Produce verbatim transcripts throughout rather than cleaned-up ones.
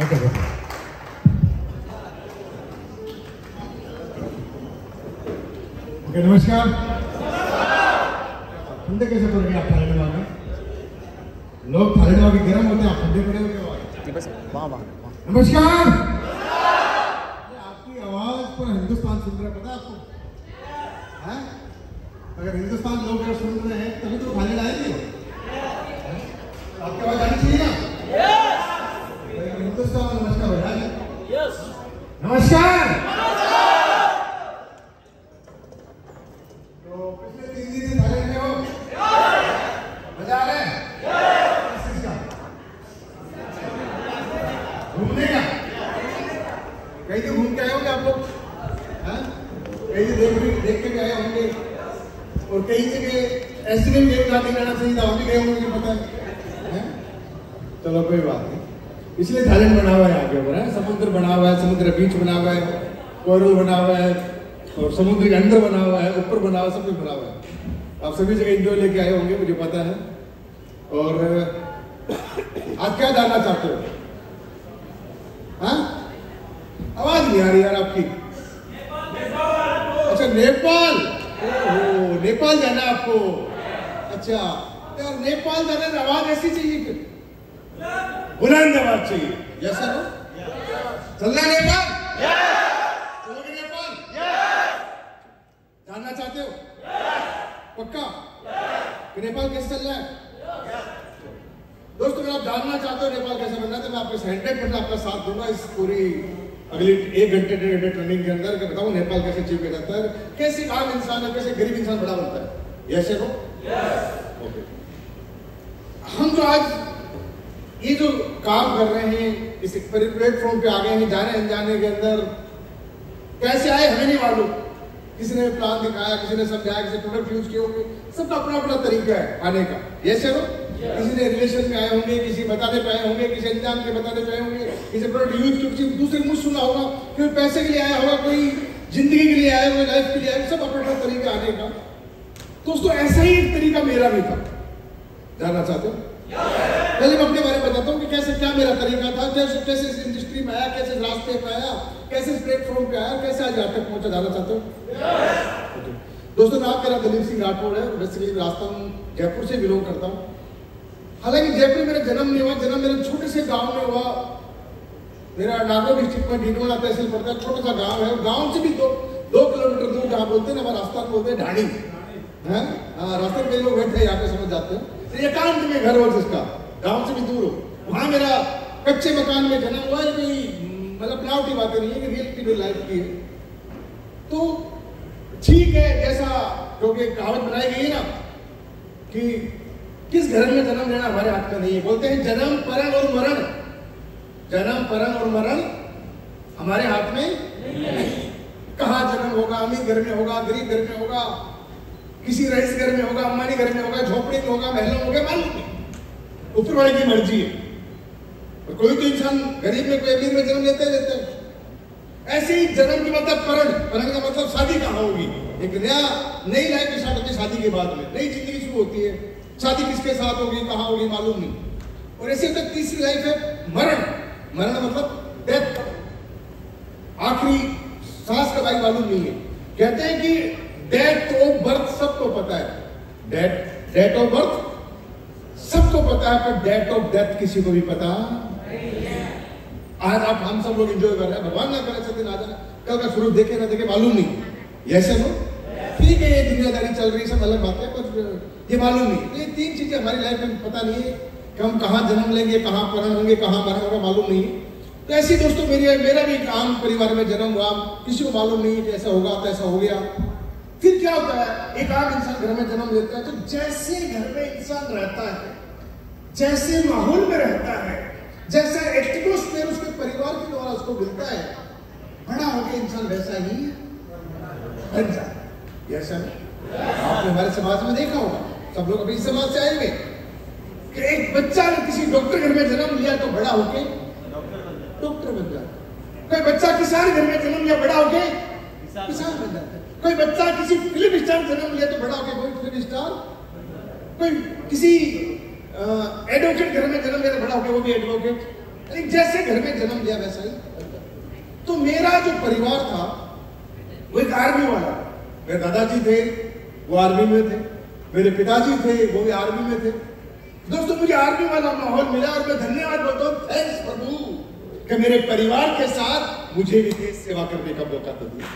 Okay नमस्कार। ठंडे कैसे पड़ गए आप थाईलैंड में? लोग थाईलैंड में गर्म होते हैं, आप ठंडे पड़े हो क्या? बस वहाँ वहाँ नमस्कार। आपकी आवाज पर हिंदुस्तान सुन रहा है, पता है आपको? है? अगर हिंदुस्तान लोग अगर सुन रहे हैं तभी तो थाईलैंड आएंगे। आपकी आवाज आनी चाहिए ना? हिंदुस्तान नमस्कार भैया। यस नमस्कार। तो पिछले तीन दिन से थाईलैंड में हो, मजा आ रहा है? किस चीज का? घूमने का? कहीं तो घूम के आए होंगे आप लोग? कहीं तो देख देख के आए होंगे और कई जगह ऐसे भी गेम जाने जाना चाहिए था, हम भी गए होंगे, मुझे पता है। चलो कोई बात नहीं। इसलिए थाईलैंड बना हुआ है आगे ऊपर है, समुद्र बना हुआ है, समुद्र बीच बना हुआ है, कोरल बना हुआ है और समुद्र के अंदर बना हुआ है, ऊपर बना हुआ है, सब कुछ बना हुआ है। आप सभी जगह एंजॉय लेके आए होंगे, मुझे पता है। और आप क्या जानना चाहते हो? हाँ आवाज नहीं आ रही यार आपकी। अच्छा नेपाल, ओह नेपाल जाना आपको? अच्छा यार नेपाल जाने में आवाज ऐसी चाहिए फिर बुलंद आवाज चाहिए। जैसा ना चलना नेपाल? चलोगे नेपाल? जानना चाहते हो? पक्का कि नेपाल कैसे चल रहा है? दोस्तों अगर आप जानना चाहते हो नेपाल कैसे बनना है तो मैं आपको हंड्रेड परसेंट आपका साथ दूंगा इस पूरी अगली एक घंटे डेढ़ घंटे ट्रेनिंग के अंदर कि बताऊं नेपाल कैसे अचीव किया जाता है, कैसे आम इंसान है, कैसे गरीब इंसान बड़ा बनता है। ऐसे हो ओके। हम जो आज ये जो काम कर रहे हैं इस प्लेटफॉर्म पे आ गए हैं, जाने अनजाने के अंदर कैसे आए हमें नहीं मालूम। किसी ने प्लान दिखाया, किसी ने समझाया, किसी प्रोडक्ट यूज किए होंगे, सबका अपना अपना तरीका है आने का। ये चलो किसी ने रिलेशन में आए होंगे, किसी बताने पे आए होंगे, किसी अनजान के बताने पे आए होंगे, किसी प्रोडक्ट यूज किया, किसी दूसरे मुझ सुना होगा, कोई पैसे के लिए आया होगा, कोई जिंदगी के लिए आया, कोई लाइफ के लिए आया, सब अपना अपना तरीका आने का। दोस्तों ऐसा ही एक तरीका मेरा भी था। जानना चाहते हो? पहले मैं अपने बारे में बताता हूँ कि कैसे क्या मेरा तरीका था, कैसे कैसे इस इंडस्ट्री में आया, कैसे इस रास्ते पे आया, कैसे इस प्लेटफॉर्म पे आया, कैसे आज यहाँ तक पहुंचा। जानना चाहते हो? okay. दोस्तों नाम मेरा दलीप सिंह राठौड़ है। बेसिकली रास्ता जयपुर से बिलोंग करता हूँ। हालांकि जयपुर मेरा जन्म नहीं हुआ, जन्म मेरे छोटे से गांव में हुआ। मेरा नागौर डिस्ट्रिक्ट में डीडोला तहसील पड़ता है, छोटा सा गांव है। गांव से भी दो दो किलोमीटर दूर जहाँ बोलते हैं ना, रास्ता बोलते हैं ढाणी है। रास्ते में लोग बैठे यहाँ पे समझ जाते हैं। एकांत में घर हो जिसका, गांव से भी दूर हो, वहां मेरा कच्चे मकान में जन्म हुआ है। कोई मतलब बनावटी बातें नहीं है कि रियलिटी में लाइफ की है। तो ठीक है, जैसा क्योंकि कहावत बनाई गई है ना कि किस घर में जन्म लेना हमारे हाथ में नहीं है। बोलते हैं जन्म परण और मरण, जन्म परण और मरण हमारे हाथ में नहीं। कहाँ जन्म होगा, अमीर घर में होगा, गरीब घर में होगा, किसी रईस घर में होगा, अम्बानी घर में होगा, झोपड़ी में होगा, महलों में होगा, मालूम नहीं, ऊपर वाले की मर्जी है। और कोई तो इंसान गरीब में कोई अमीर में जन्म लेते लेते हैं। ऐसे ही जन्म की मतलब परण, परण का मतलब शादी कहाँ होगी। एक नया नई लाइफ स्टार्ट होती है शादी के बाद में, नई जिंदगी शुरू होती है। शादी किसके साथ होगी, कहाँ होगी, मालूम नहीं। और ऐसे तक तीसरी लाइफ है मरण। मरण मतलब डेथ, आखिरी सांस का भाई मालूम नहीं है। कहते हैं कि डेट ऑफ बर्थ सबको पता है, डेट डेट ऑफ बर्थ सबको पता है, पर डेट ऑफ डेथ किसी को भी पता नहीं है। आज आप हम सब लोग एंजॉय कर रहे हैं, भगवान ना करे सत्य ना जाने कल का सूरज देखे ना देखे मालूम नहीं। ऐसे लो ठीक है, ये दुनियादारी चल रही, सब अलग बात है, पर ये मालूम नहीं। ये तीन चीजें हमारी लाइफ में पता नहीं है कि हम कहाँ जन्म लेंगे, कहाँ परण होंगे, कहाँ मरण होगा, मालूम नहीं है। तो ऐसे दोस्तों मेरी मेरा भी एक आम परिवार में जन्म हुआ, किसी को मालूम नहीं कि ऐसा होगा तो ऐसा हो गया। फिर क्या होता है, एक आम इंसान घर में जन्म लेता है, तो जैसे घर में इंसान रहता है, जैसे माहौल में रहता है, जैसा एटमॉस्फेयर उसके परिवार के द्वारा उसको मिलता है, बड़ा होकर इंसान वैसा ही बन जाता है। ऐसा आपने हमारे समाज में देखा होगा, सब लोग अभी समाज से आएंगे कि एक बच्चा ने किसी डॉक्टर घर में जन्म लिया तो बड़ा होके डॉक्टर बन जाता है। कोई बच्चा किसान घर में जन्म लिया, बड़ा होके किसान बन जाता है। कोई बच्चा किसी फिल्म स्टार जन्म लिया तो बड़ा होके कोई फिल्म स्टार, कोई किसी एडवोकेट घर में जन्म लिया तो बड़ा होके वो भी एडवोकेट। जैसे घर में जन्म लिया वैसा ही। तो मेरा जो परिवार था वो एक आर्मी वाला, मेरे दादाजी थे वो आर्मी में थे, मेरे पिताजी थे वो भी आर्मी में थे। दोस्तों मुझे आर्मी वाला माहौल मिला और मैं धन्यवाद बोलता हूँ, थैंक्स प्रभु कि मेरे परिवार के साथ मुझे भी देश सेवा करने का मौका तो दिया।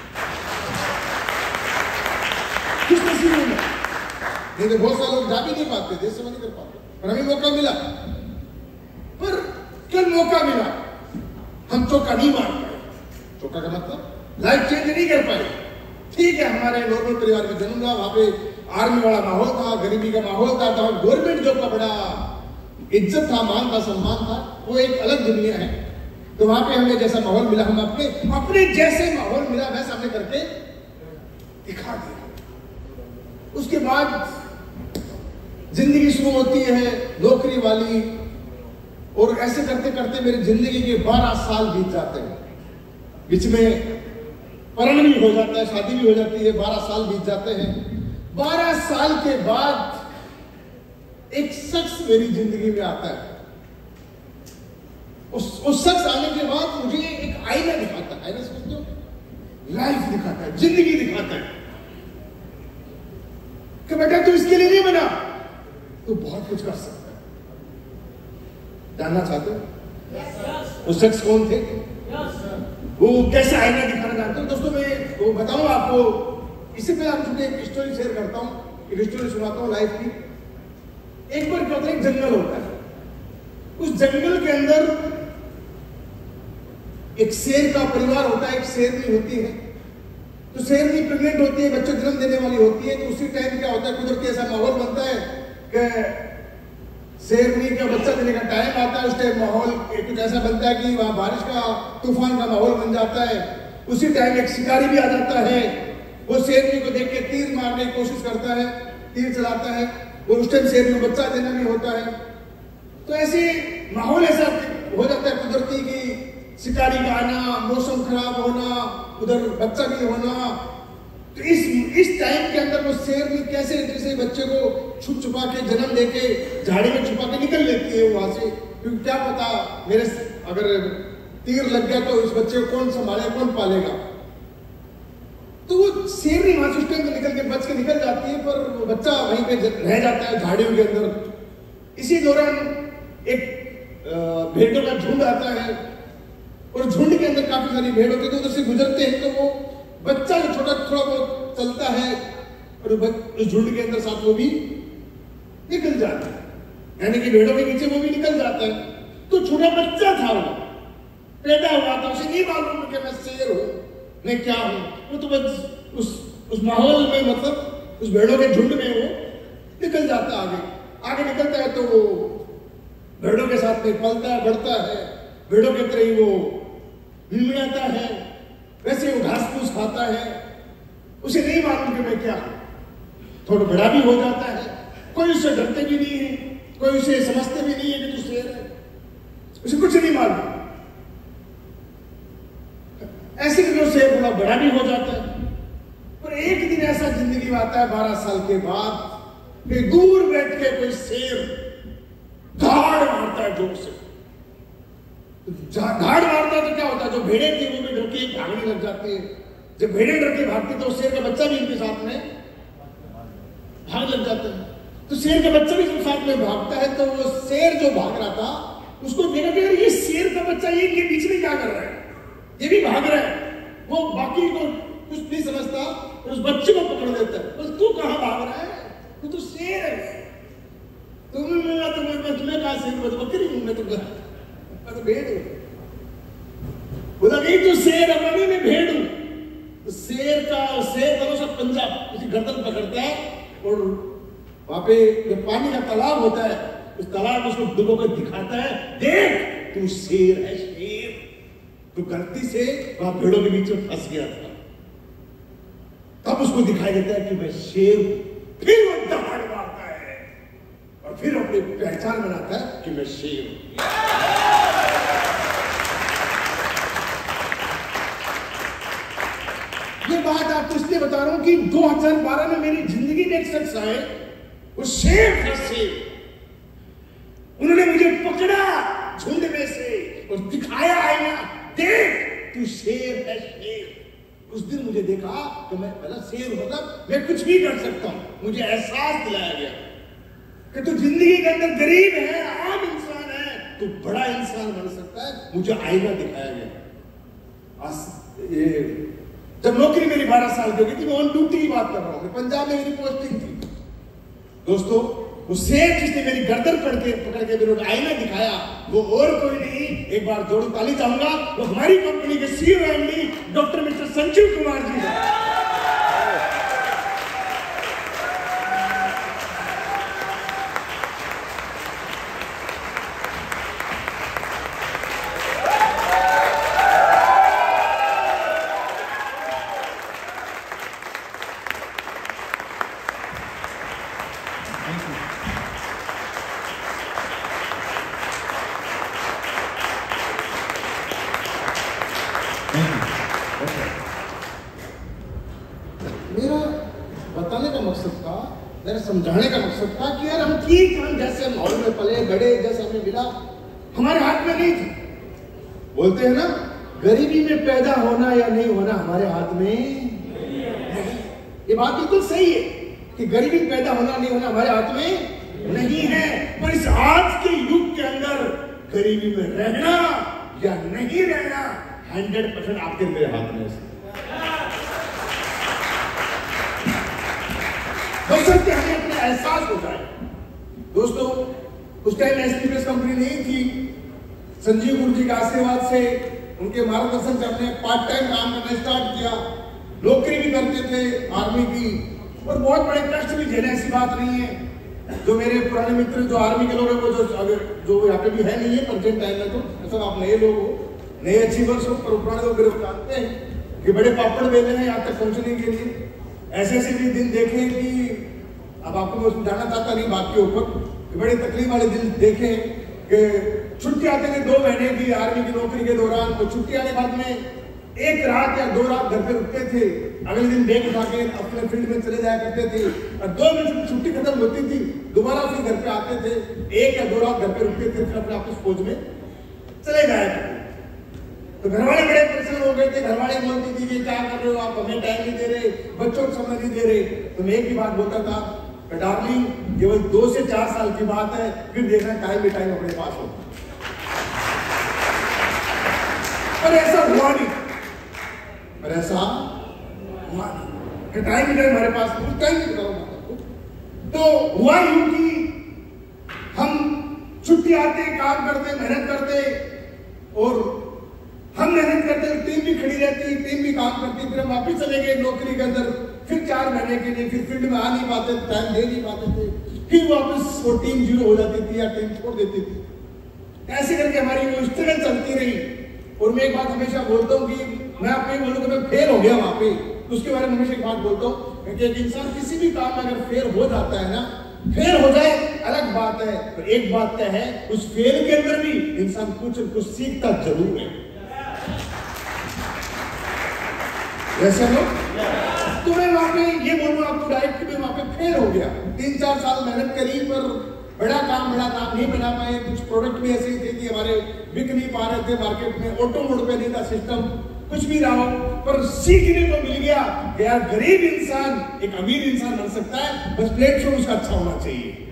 किस नसीब में नहीं तो बहुत सारे लोग जा भी नहीं पाते, देश सेवा नहीं कर पाते, पर हमें मौका मिला। पर कल मौका मिला, हम चौका नहीं मार पाए। चौका का मतलब लाइफ चेंज नहीं कर पाए। ठीक है, हमारे नॉर्मल परिवार में जन्म लिया, वहां पे आर्मी वाला माहौल था, गरीबी का माहौल था, तो गवर्नमेंट जॉब का बड़ा इज्जत था, मान था, सम्मान था, वो एक अलग दुनिया है। तो वहां पे हमें जैसा माहौल मिला, हम अपने अपने जैसे माहौल मिला वैसा हमने करके दिखा दिया। उसके बाद जिंदगी शुरू होती है नौकरी वाली, और ऐसे करते करते मेरी जिंदगी के बारह साल बीत जाते हैं। बीच में परण भी हो जाता है, शादी भी हो जाती है, बारह साल बीत जाते हैं। बारह साल के बाद एक शख्स मेरी जिंदगी में आता है। उस उस शख्स आने के बाद मुझे एक आईना दिखाता है, आईना समझते हो, लाइफ दिखाता है, जिंदगी दिखाता है कि बेटा तू इसके लिए नहीं बना, तू बहुत कुछ कर सकता है। जानना चाहते हो yes, उस शख्स कौन थे? yes, वो कैसा आईना दिखाना चाहते हो? दोस्तों मैं वो बताऊं आपको, इससे पहले आपको एक स्टोरी शेयर करता हूं, एक स्टोरी सुनाता हूं लाइफ की। एक बार क्या होता है, एक जंगल होता है, उस जंगल के अंदर एक शेर का परिवार होता है, एक शेरनी होती है। तो शेरनी प्रेग्नेंट होती है, बच्चे जन्म देने वाली होती है। तो उसी टाइम क्या होता है, कुदरती ऐसा माहौल बनता है कि शेरनी का बच्चा देने का टाइम आता है। उस टाइम माहौल कुछ ऐसा बनता है कि वहां बारिश का तूफान का माहौल बन जाता है। उसी टाइम एक शिकारी भी आ जाता है, वो शेरनी को देख के तीर मारने की कोशिश करता है, तीर चलाता है, और उस टाइम शेरनी को बच्चा देना भी होता है। तो ऐसे माहौल ऐसा हो जाता है कुदरती की, शिकारी का आना, मौसम खराब होना, उधर बच्चा भी होना। तो इस इस टाइम के अंदर वो शेरनी कैसे जैसे बच्चे को छुप छुपा के जन्म लेके झाड़ी में छुपा के निकल लेती है वहां से, क्योंकि क्या पता मेरे अगर तीर लग गया तो इस बच्चे को कौन संभाले, कौन पालेगा। तो वो शेरनी वहां से उस टाइम में निकल के बच के निकल जाती है, पर वो बच्चा वहीं पे रह जाता है झाड़ियों के अंदर। इसी दौरान एक भेड़ों का झुंड आता है, और झुंड के अंदर काफी सारी भेड़ होती है। तो उधर से गुजरते हैं तो वो बच्चा जो छोटा थोड़ा बहुत चलता है, और उस झुंड के अंदर साथ वो भी निकल जाता है, यानी कि भेड़ों के नीचे वो भी निकल जाता है। तो छोटा बच्चा था, वो पैदा हुआ था, उसे नहीं मालूम कि मैं शेर हूं, मैं क्या हूं। वो तो बस उस उस माहौल में, मतलब उस भेड़ों के झुंड में वो निकल जाता है। आगे आगे निकलता है तो वो भेड़ों के साथ में पलता है, बढ़ता है, भेड़ों के तरह ही वो मिलमिलाता है, वैसे वो घास फूस खाता है। उसे नहीं मालूम कि मैं क्या हूं। थोड़ा बड़ा भी हो जाता है, कोई उससे डरते भी नहीं है, कोई उसे समझते भी नहीं है कि तू शेर है, उसे कुछ नहीं मालूम। ऐसे में शेर थोड़ा बड़ा भी हो जाता है। पर एक दिन ऐसा जिंदगी में आता है बारह साल के बाद कि दूर बैठ के कोई शेर धाड़ मारता है जोर से। धाड़ मारता है तो क्या होता है, जो भेड़े थी वो भी डर के भागने लग जाती है। जब भेड़े डर के भागती तो शेर का बच्चा भी इनके साथ में भाग लग जाता है। तो शेर का बच्चा भी जब साथ में भागता है तो वो शेर जो भाग रहा था उसको देखा कि ये शेर का बच्चा ये इनके बीच में क्या कर रहा है, ये भी भाग रहा है। वो बाकी को कुछ नहीं समझता, उस बच्चे को पकड़ लेता है। बस तू कहां भाग रहा है, तू तो शेर है। तुम्हें मिला तो मैं तुम्हें कहा शेर, मैं तो बकरी हूं, मैं तो मैं तो भेड़ हूं। बोला नहीं तू शेर है, नहीं मैं भेड़ हूं। तो शेर का शेर दोनों सब पंजा उसकी गर्दन पकड़ता है, और वहां पे जो पानी का तालाब होता है उस तालाब में उसको डुबो कर दिखाता है, देख तू शेर है, शेर। तो गलती से वहां भेड़ों के बीच में फंस गया था। तब उसको दिखाई देता है कि मैं शेर हूं। फिर वो दहाड़ मारता है और फिर अपनी पहचान बनाता है कि मैं शेर हूं। ये बात आपको इसलिए बता रहा हूं कि दो हज़ार बारह में मेरी जिंदगी में एक शख्स आए, वो शेर था, शेर। उन्होंने मुझे पकड़ा झुंड में से और दिखाया आईना, देख तू शेर है शेर। उस दिन मुझे देखा कि मैं पहला शेर मतलब मैं कुछ भी कर सकता हूं। मुझे एहसास दिलाया गया कि तू जिंदगी के अंदर गरीब है, आम इंसान है, तू बड़ा इंसान बन सकता है। मुझे आईना दिखाया गया। आज ये जब नौकरी मेरी बारह साल की हो गई थी, मैं ऑन ड्यूटी की बात कर रहा हूँ, पंजाब में मेरी पोस्टिंग थी दोस्तों। वो शेर जिसने मेरी गर्दन पकड़ के पकड़ के मेरे को आईना दिखाया, वो और कोई नहीं, एक बार जोड़ ताली चाहूंगा, वो हमारी कंपनी के CEO MD doctor mister Sanjeev Kumar ji है। मेरा बताने का मकसद था, मेरा समझाने का मकसद था कि यार हम ठीक हम जैसे माहौल में पले बड़े, जैसे हमें मिला, हमारे हाथ में नहीं था। बोलते हैं ना, गरीबी में पैदा होना या नहीं होना हमारे हाथ में नहीं। ये बात बिल्कुल सही है कि गरीबी में पैदा होना नहीं होना हमारे हाथ में नहीं है, पर इस आज के युग के अंदर गरीबी में रहना या नहीं रहना हंड्रेड परसेंट आपके मेरे हाथ में है। बशर्ते हमें अपना एहसास हो जाए। दोस्तों, उस टाइम एसपीएस कंपनी नहीं थी। संजीव गुरु जी के आशीर्वाद से, उनके मार्गदर्शन से हमने पार्ट टाइम काम करना स्टार्ट किया। नौकरी भी करते थे आर्मी की, और बहुत बड़े कष्ट भी झेले, ऐसी बात नहीं है। जो मेरे पुराने मित्र जो आर्मी के लोग हैं, वो जो अगर जो यहाँ पे भी है नहीं है प्रेजेंट टाइम में, तो सब आप नए लोग हो, नए अचीवर्स हो, पर पुराने लोग मेरे को जानते हैं कि बड़े पापड़ बेले हैं यहाँ तक पहुंचने के लिए। ऐसे ऐसे भी दिन देखे कि अब आपको मैं उसमें जाना चाहता नहीं बात के ऊपर, कि बड़े तकलीफ वाले दिन देखे कि छुट्टी आते थे दो महीने की आर्मी की नौकरी के दौरान, तो छुट्टी आने बाद में एक रात या दो रात घर पे रुकते थे, अगले दिन बैग उठा के अपने फील्ड में चले जाया करते थे, और दो दिन छुट्टी खत्म होती थी दोबारा फिर घर पे आते थे, एक या दो रात घर पे रुकते थे, फिर अपने आपस फौज में चले जाया करते। तो घर वाले बड़े परेशान हो गए थे। घर वाले बोलती थी कि क्या कर रहे हो आप, हमें टाइम नहीं दे रहे, बच्चों को समय नहीं दे रहे। तो मैं एक ही बात बोलता था, डार्लिंग केवल दो से चार साल की बात है, फिर देखना टाइम भी टाइम अपने पास हो। पर ऐसा हुआ नहीं, पर ऐसा हुआ नहीं, टाइम भी टाइम हमारे पास उस टाइम भी बताऊंगा। तो हुआ यूं कि हम छुट्टी आते, काम करते, मेहनत करते, और हम मेहनत करते, टीम भी खड़ी रहती, टीम भी काम करती, फिर हम वापिस चले गए नौकरी के अंदर, फिर चार महीने के लिए फिर फील्ड में आ नहीं पाते, टाइम दे नहीं पाते थे, फिर वापस वो टीम जीरो हो जाती थी या टीम छोड़ देती थी। ऐसे करके हमारी वो स्ट्रगल चलती रही। और मैं एक बात हमेशा बोलता हूँ कि मैं आपको बोलूँ कि मैं फेल हो गया वहां पे, उसके बारे में हमेशा एक बात बोलता हूँ कि एक इंसान किसी भी काम में अगर फेल हो जाता है ना, फेल हो जाए अलग बात है, पर एक बात तय है, उस फेल के अंदर भी इंसान कुछ कुछ सीखता जरूर है। वैसे लो तो मैं वहां पे ये बोलूँ आपको डायरेक्ट कि मैं वहां पे फेल हो गया। तीन चार साल मेहनत करी, पर बड़ा काम बड़ा काम नहीं बना पाए। कुछ प्रोडक्ट भी ऐसे ही थे कि हमारे बिक नहीं पा रहे थे मार्केट में, ऑटो मोड पे नहीं था सिस्टम, कुछ भी रहा, पर सीखने को मिल गया कि यार गरीब इंसान एक अमीर इंसान बन सकता है, बस प्लेटफॉर्म उसका अच्छा होना चाहिए।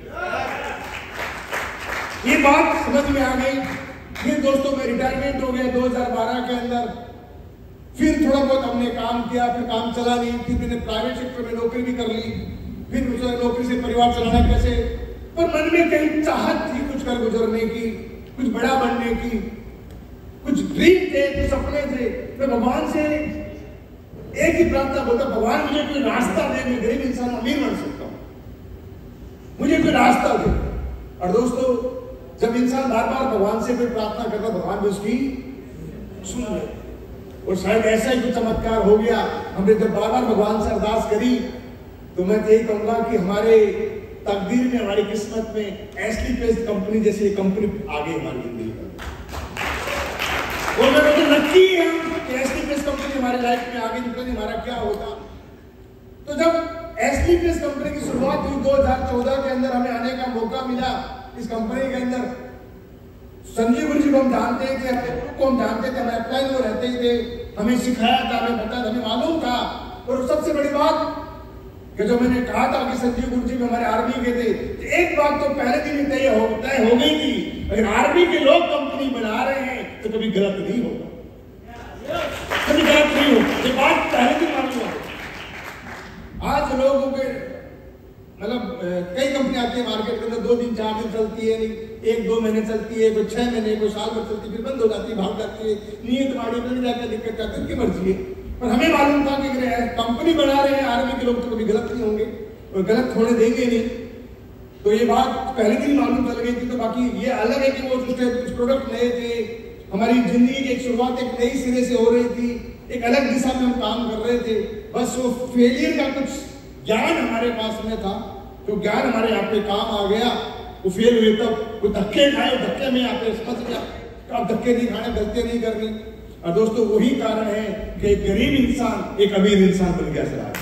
ये बात समझ में आ गई। फिर दोस्तों मैं रिटायरमेंट हो गया दो हज़ार बारह के अंदर। फिर थोड़ा बहुत हमने काम किया, फिर काम चला नहीं, फिर मैंने प्राइवेट सेक्टर में नौकरी भी कर ली, फिर मुझे नौकरी से परिवार चलाना कैसे, पर मन में कहीं चाहत थी कुछ कर गुजरने की, कुछ बड़ा बनने की, कुछ ड्रीम थे, कुछ सपने थे। मैं भगवान से एक ही प्रार्थना बोलता, भगवान मुझे कोई रास्ता दे, मैं गरीब इंसान अमीर बन सकता हूँ, मुझे कोई रास्ता दे। और दोस्तों जब इंसान बार बार भगवान से कोई प्रार्थना करता, भगवान भी उसकी सुन ले। और शायद ऐसा ही कुछ चमत्कार हो गया। हमने जब बार बार भगवान से अरदास करी, तो मैं यही कहूंगा कि हमारे तकदीर में, हमारी किस्मत में एसली पेस्ट कंपनी जैसी कंपनी आ गई हमारी जिंदगी में। और मैं मुझे लकी है कि एसली पेस्ट कंपनी हमारे लाइफ में आ गई, नहीं हमारा क्या होता। तो जब एसली पेस्ट कंपनी की शुरुआत हुई दो हज़ार चौदह के अंदर, हमें आने का मौका मिला इस कंपनी के अंदर, संजीव गुरु जी को हम जानते थे, अपने गुरु को हम जानते थे, हमें अपलाइन वो रहते ही थे, हमें सिखाया था, हमें बताया था, हमें मालूम था। और सबसे बड़ी बात कि जो मैंने कहा था कि संजीव गुरु जी हमारे आर्मी के थे, तो एक बात तो पहले दिन ही तय हो तय हो गई थी, अगर आर्मी के लोग कंपनी बना रहे हैं तो कभी गलत नहीं होगा, कभी गलत नहीं होगा, ये बात पहले दिन मालूम है। आज लोगों के मतलब कई कंपनी आती है मार्केट के अंदर, दो दिन चार दिन चलती है, एक दो महीने चलती है, कोई छह महीने कोई साल भर चलती है, फिर बंद हो जाती है, भाग जाती है, नीयत माड़ी बन जाकर दिक्कत करती है, उनकी मर्जी है। पर हमें मालूम था कि कंपनी बना रहे हैं आर्मी के लोग तो कभी गलत नहीं होंगे और गलत होने देंगे नहीं, तो ये बात पहले दिन मालूम चल गई थी। तो बाकी ये अलग है कि वो कुछ प्रोडक्ट नए थे, हमारी जिंदगी की एक शुरुआत एक नई सिरे से हो रही थी, एक अलग दिशा में हम काम कर रहे थे। बस वो फेलियर का कुछ ज्ञान हमारे पास में था, जो ज्ञान हमारे यहाँ पे काम आ गया, वो फेल हुए तब वो धक्के खाए, धक्के में यहाँ पे समझ गया तो अब धक्के नहीं खाने, गलतियां नहीं करनी। और दोस्तों वही कारण है कि एक गरीब इंसान एक अमीर इंसान बन गया सर।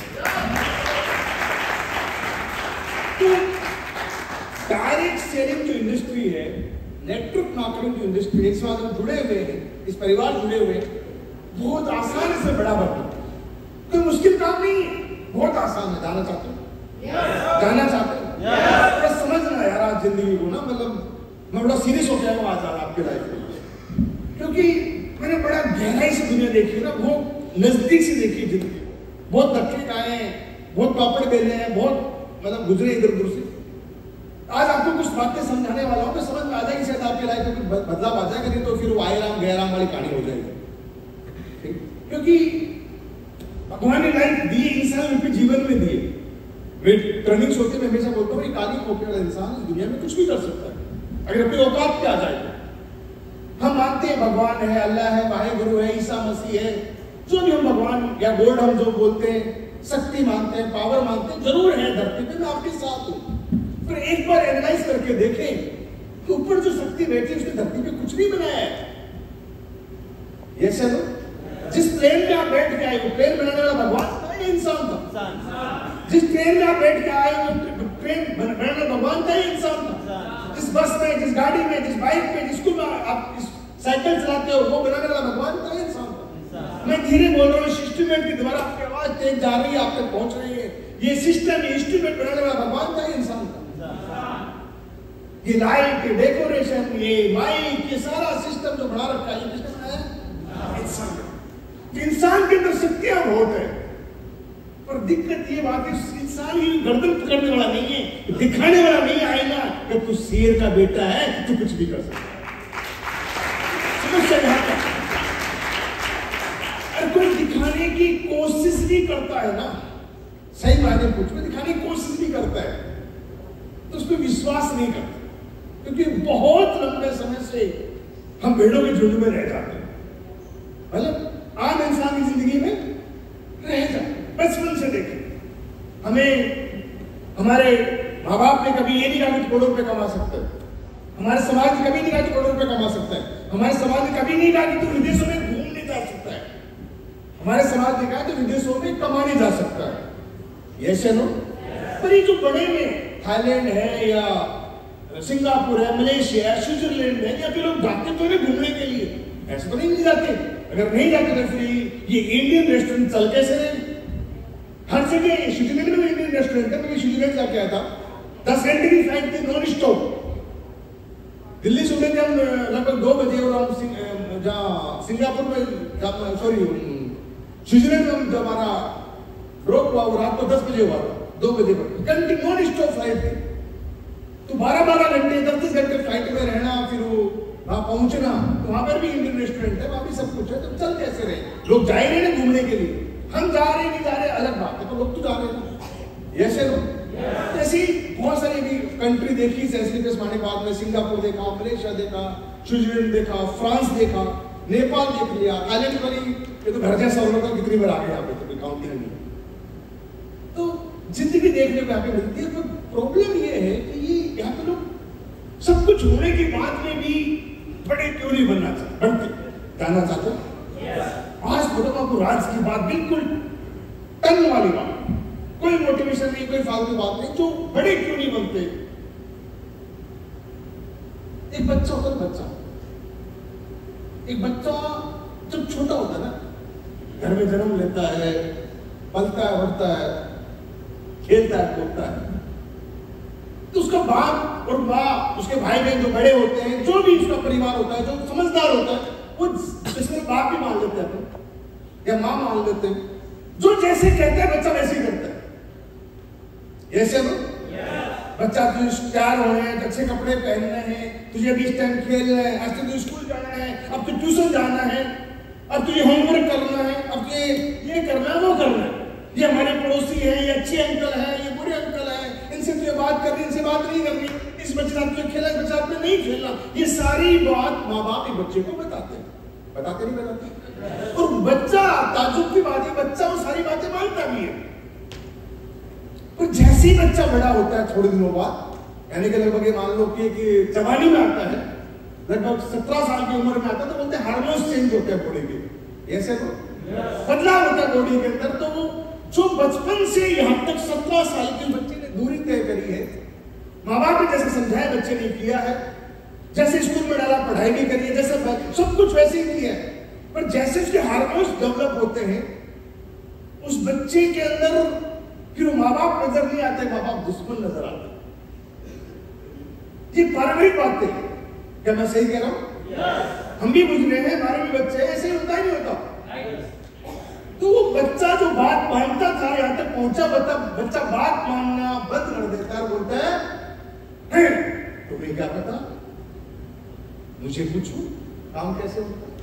तो डायरेक्ट सेलिंग जो इंडस्ट्री है, नेटवर्क मार्केटिंग जो इंडस्ट्री है, इसमें हम जुड़े हुए हैं, इस परिवार जुड़े हुए हैं, बहुत आसानी से बड़ा बनना, कोई मुश्किल काम नहीं है, बहुत आसान है। जाना चाहते हो जाना चाहते हो तो समझना यार आज जिंदगी को ना, मतलब मैं बड़ा सीरियस हो गया हूँ आज आपके लाइफ में, क्योंकि मैंने बड़ा गहराई से दुनिया देखी ना, बहुत नजदीक से देखी जिंदगी, बहुत धक्के खाए हैं, बहुत पापड़ बेले हैं, बहुत मतलब गुजरे इधर उधर से। आज आपको कुछ बातें समझाने वाला हूँ, तो समझ में आ जाएगी शायद आपके लाइफ में कुछ बदलाव आ जाएगा, नहीं तो फिर वो आए राम गए राम वाली कहानी हो जाएगी। क्योंकि भगवान ने लाइफ दी, इंसान उनके जीवन में दिए। वे ट्रेनिंग होते मैं हमेशा बोलता हूँ, एक आदि खोपड़े वाला इंसान इस दुनिया में कुछ भी कर सकता है अगर अपनी औकात पे आ जाए। हम मानते हैं भगवान है, अल्लाह है, वाहेगुरु है, ईसा मसीह है, जो भी हम भगवान या गॉड हम जो बोलते हैं, शक्ति मानते हैं, पावर मानते हैं, जरूर है धरती पे, मैं आपके साथ हूँ। पर एक बार एनालाइज करके देखें कि ऊपर जो शक्ति बैठी उसने धरती पे कुछ नहीं बनाया है। ये सर जिस प्लेन में आप बैठ के आए वो प्लेन बनाने वाला भगवान था या इंसान था? जिस ट्रेन में आप बैठ के आए वो ट्रेन बनाने वाला भगवान था या इंसान था? जिस बस में, जिस गाड़ी में, जिस बाइक पे, जिस स्कूल में आप साइकिल चलाते हो वो बनाने वाला भगवान था या इंसान था? मैं धीरे बोल रहा हूँ, इंस्ट्रूमेंट की द्वारा आपकी आवाज तेज जा रही है, आप तक पहुंच रही है। ये सिस्टम इंस्ट्रूमेंट बनाने वाला भगवान था या इंसान था? ये लाइट, ये डेकोरेशन, ये माइक, ये सारा सिस्टम जो बना रखा है, ये किसने बनाया? इंसान। इंसान के अंदर शक्तियां बहुत है, पर दिक्कत ये बात है इंसान ही गर्दन पकड़ने वाला नहीं है, दिखाने वाला नहीं आएगा कि तू शेर का बेटा है, तू कुछ भी कर सकता है। समस्या यहाँ पर अगर कोई दिखाने की कोशिश भी करता है ना, सही मायने कुछ में दिखाने की कोशिश भी करता है, तो उसको विश्वास नहीं करता, क्योंकि बहुत लंबे समय से हम भेड़ों के झुंड में रह जाते हैं, मतलब आम इंसान की जिंदगी में रह जाते। बचपन से देखें, हमें हमारे माँ बाप ने कभी ये नहीं कहा कि करोड़ों रुपए कमा सकता है, हमारे समाज ने कभी नहीं कहा कि करोड़ों रुपए कमा सकता है, हमारे समाज ने कभी नहीं कहा कि तू विदेशों में घूमने जा सकता है, हमारे समाज ने कहा कि विदेशों में कमाने जा सकता है। ये सुनो, पर ये जो बड़े में थाईलैंड है या सिंगापुर है, मलेशिया है, स्विट्जरलैंड है, या फिर लोग जाते तो नहीं घूमने के लिए, ऐसे तो नहीं जाते। अगर नहीं जाते तो फिर ये इंडियन रेस्टोरेंट चल कैसे रहे? हर जगह स्विट्जरलैंड में इंडियन रेस्टोरेंट है, मैं स्विट्जरलैंड जाके आया था, दस घंटे की फ्लाइट थी नॉन स्टॉप, दिल्ली से उड़े थे हम लगभग दो बजे, और हम जहाँ सिंगापुर में, सॉरी स्विट्जरलैंड में हम जब हमारा ड्रॉप हुआ वो रात को दस बजे हुआ था, दो बजे पर कंटिन्यू नॉन स्टॉप फ्लाइट थी। तो बारह बारह घंटे दस दस घंटे फ्लाइट में रहना, फिर वो वहां पहुंचना, तो वहां पर भी इंडियन रेस्टोरेंट है, वहां भी सब कुछ है, तो चल कैसे रहे? लोग जा रहे हैं घूमने के लिए, हम जा रहे नहीं जा रहे अलग बात है, तो लोग तो जा रहे हैं। ऐसे लोग ऐसी बहुत सारी भी कंट्री देखी, जैसे माने बाद में सिंगापुर देखा, मलेशिया देखा, स्विट्जरलैंड देखा, फ्रांस देखा, नेपाल देख लिया, थाईलैंड वाली ये तो घर जैसा हो रहा, कितनी बार आ गए यहाँ पे, तो काउंट नहीं। तो जिंदगी देखने को यहाँ पे मिलती है, तो प्रॉब्लम ये है कि ये यहाँ पे लोग सब कुछ होने के बाद में भी बड़े क्यों नहीं बनना चाहते, बनते जानना चाहते। आज बताओ आपको राज की बात, बिल्कुल टन वाली बात, कोई मोटिवेशन नहीं, कोई फालतू बात नहीं, जो बड़े क्यों नहीं बनते। एक बच्चा होता है, बच्चा एक बच्चा जब छोटा होता है ना, घर में जन्म लेता है, पलता है, बढ़ता है, खेलता है, कूदता है, तो उसका बाप और माँ, उसके भाई बहन जो बड़े होते हैं, जो भी उसका परिवार होता है, जो समझदार होता है, वो जिसमें बाप ही मान लेते हैं या माँ मान लेते हैं, जो जैसे कहते हैं बच्चा वैसे ही करता है। ऐसे ना बच्चा तुझे तैयार होने हैं, अच्छे कपड़े पहनने हैं, तुझे अभी इस टाइम खेलना है, आज तुझे स्कूल जाना है, अब तुझे ट्यूशन जाना है, अब तुझे होमवर्क करना है, अब तुझे ये करना है, वो करना है, ये हमारे पड़ोसी है, ये अच्छे अंकल है, ये बुरे अंकल है, इनसे तुझे बात करनी, इनसे बात नहीं करनी, इस बच्चे साथ तुझे खेलना, इस बच्चे साथ में नहीं खेलना। ये सारी बात माँ बाप एक बच्चे को बताते हैं, बताते नहीं बताते। और बच्चा, ताज्जुब की बात है, बच्चा वो सारी बातें मानता भी है। तो जैसे ही बच्चा बड़ा होता है थोड़े दिनों बाद, यानी कि लगभग ये मान लो कि, कि जवानी में आता है, लगभग सत्रह साल की उम्र में आता है, तो बोलते हैं हार्मोन्स चेंज होते हैं बॉडी के, ऐसे तो बदलाव होता है बॉडी के अंदर। तो वो जो बचपन से यहाँ तक सत्रह साल के बच्चे ने दूरी तय करी है, माँ बाप ने जैसे समझाया बच्चे ने किया है, जैसे स्कूल में डाला पढ़ाई भी करी है, जैसे सब कुछ वैसे ही किया है, पर जैसे उसके हार्मोन्स डेवलप होते हैं उस बच्चे के अंदर फिर वो माँ बाप नजर नहीं आते, माँ बाप दुश्मन नजर आते। ये पारंपरिक बातें हैं, क्या मैं सही कह रहा हूं? yes. हम भी बुझ रहे हैं, हमारे भी बच्चे, ऐसे होता ही नहीं होता। yes. तो वो बच्चा जो बात मानता था यहां तक पहुंचा, बता बच्चा बात मानना बंद कर देता है, बोलता है तुम्हें क्या पता, मुझे पूछो काम कैसे होता है,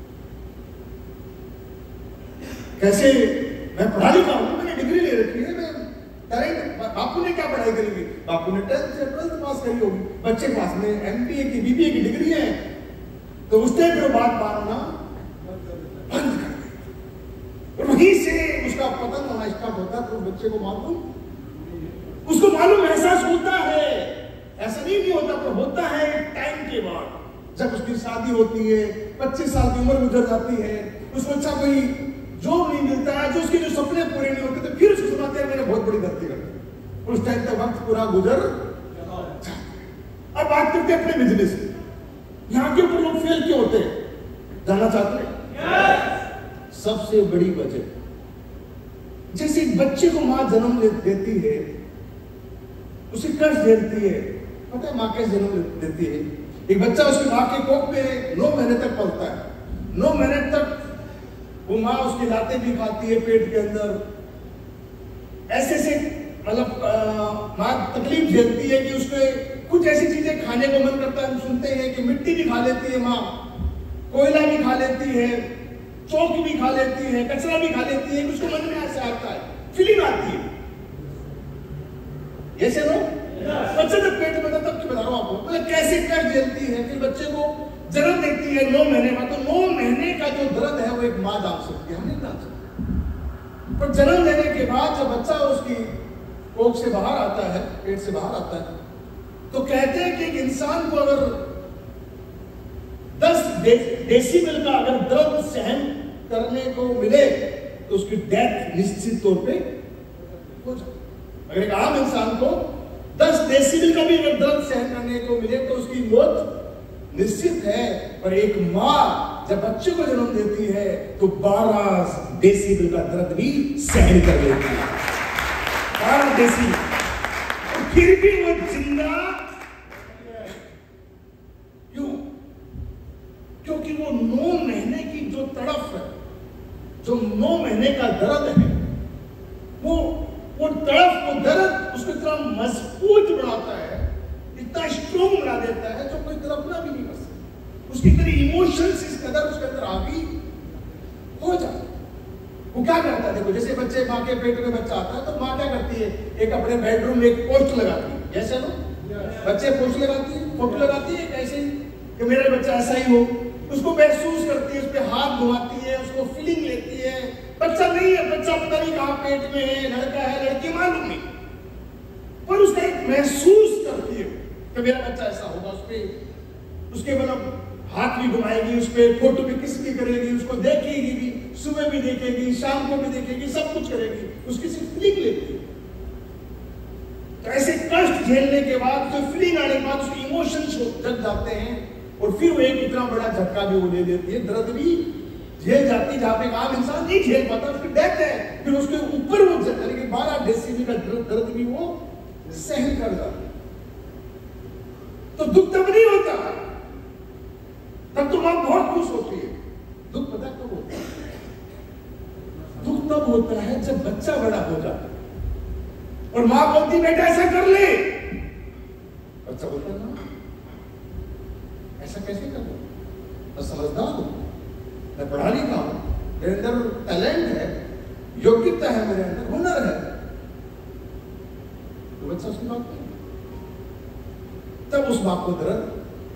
कैसे मैं पढ़ा लिखा हूं, मैंने डिग्री ले रखी है, मैं बापू ने क्या पढ़ाई करी, बापू ने टेंथ से ट्वेल्थ पास करी होगी, बच्चे के पास में एमबीए की बीबीए की डिग्री है, तो उस टाइम पर बात मानना बंद कर दे। वहीं से उसका पतन होना स्टार्ट होता है। तो बच्चे को मालूम, उसको मालूम एहसास होता है, ऐसा नहीं नहीं होता, पर होता है टाइम के बाद, जब उसकी शादी होती है, पच्चीस साल की उम्र गुजर जाती है, उसको अच्छा कोई जॉब नहीं मिलता है, जो उसके जो सपने पूरे नहीं होते, तो फिर उसको सुनाते हैं मैंने बहुत बड़ी गलती कर दी। उस टाइम तक वक्त पूरा गुजर जाता है। अब बात करते हैं अपने बिजनेस की, यहाँ के ऊपर लोग फेल क्यों होते हैं, जानना चाहते हैं? yes. सबसे बड़ी वजह, जैसे एक बच्चे को माँ जन्म देती है, उसे कष्ट देती है, पता है माँ कैसे जन्म देती है? एक बच्चा उसकी माँ के कोख में नौ महीने तक पलता है, नौ महीने तक वो माँ उसकी लातें भी खाती है पेट के अंदर, ऐसे से मतलब माँ तकलीफ झेलती है कि उसके कुछ ऐसी चीजें खाने को मन करता है। हम सुनते हैं कि मिट्टी भी खा लेती है माँ, कोयला भी खा लेती है, चौक भी खा लेती है, कचरा भी खा लेती है, उसको मन में ऐसा आता है, फीलिंग आती है, ऐसे लो बच्चे जब पेट में था तब की बता रहा हूं आपको, मतलब कैसे कष्ट झेलती है। फिर बच्चे को जन्म देती है नौ महीने में, तो नौ महीने का जो दर्द है वो एक माँ जान सकती है, हम नहीं जान सकते। पर जन्म देने के बाद जब बच्चा उसकी कोख से बाहर आता है, पेट से बाहर आता है, तो कहते हैं कि एक इंसान को अगर दस दे, डेसिबल का अगर दर्द सहन करने को मिले तो उसकी डेथ निश्चित तौर पे हो जाए। अगर एक आम इंसान को दस डेसिबल का भी अगर दर्द सहन करने को मिले तो उसकी मौत निश्चित है। पर एक माँ जब बच्चे को जन्म देती है तो बारह डेसिबल का दर्द भी सहन कर लेती है, बारह डेसिबल, फिर भी वो जिंदा क्यों? क्योंकि वो नौ महीने की जो तड़फ है, जो नौ महीने का दर्द है, वो वो तड़फ, वो दर्द उसको इतना मजबूत बनाता है, इतना स्ट्रॉन्ग बना देता है, जो कोई तड़पना भी नहीं कर सकता। उसकी तरह इमोशंस इस कदर उसके अंदर हावी हो जाता है। वो क्या करता है, देखो जैसे बच्चे माँ के पेट में बच्चा आता है तो माँ क्या करती है, एक अपने बेडरूम में एक पोस्ट लगाती है, जैसे ना बच्चे पोस्ट लगाती है, फोटो लगाती है ऐसे ही कि मेरा बच्चा ऐसा ही हो, उसको महसूस करती है, उस पर हाथ घुमाती है, उसको फीलिंग लेती है। बच्चा नहीं है, बच्चा पता नहीं कहाँ पेट में है, लड़का है लड़की मालूम नहीं, पर उसका एक महसूस करती है कि मेरा बच्चा ऐसा होगा। उस पर उसके मतलब हाथ भी घुमाएगी, उस पर फोटो भी किस भी करेगी, उसको देखेगी भी, सुबह भी देखेगी, शाम को भी देखेगी, सब कुछ करेगी, उसकी सिर्फ फीलिंग लेती है। तो ऐसे कष्ट झेलने के बाद, जो फीलिंग आने के बाद उसके इमोशंस जग जाते हैं और फिर वो एक इतना बड़ा झटका भी वो ले लेती है, दर्द भी झेल जाती, जहां पे एक आम इंसान नहीं झेल पाता, उसकी डेथ है, फिर उसके ऊपर वो यानी कि बारह डेसिबल का दर्द दर्द भी वो सहन कर जाता। तो दुख तब नहीं होता, तब तो मां बहुत खुश होती है। दुख पता कब होता है? दुख तब होता है जब बच्चा बड़ा हो जाता है और मां बोलती बेटा ऐसा कर ले, बच्चा बोलता ना ऐसा कैसे कर लो, मैं समझदार हूं, मैं पढ़ा लिखा हूं, मेरे अंदर टैलेंट है, योग्यता है, मेरे अंदर हुनर है, तो बच्चा उसकी बात नहीं, तब उस बाप को दर्द।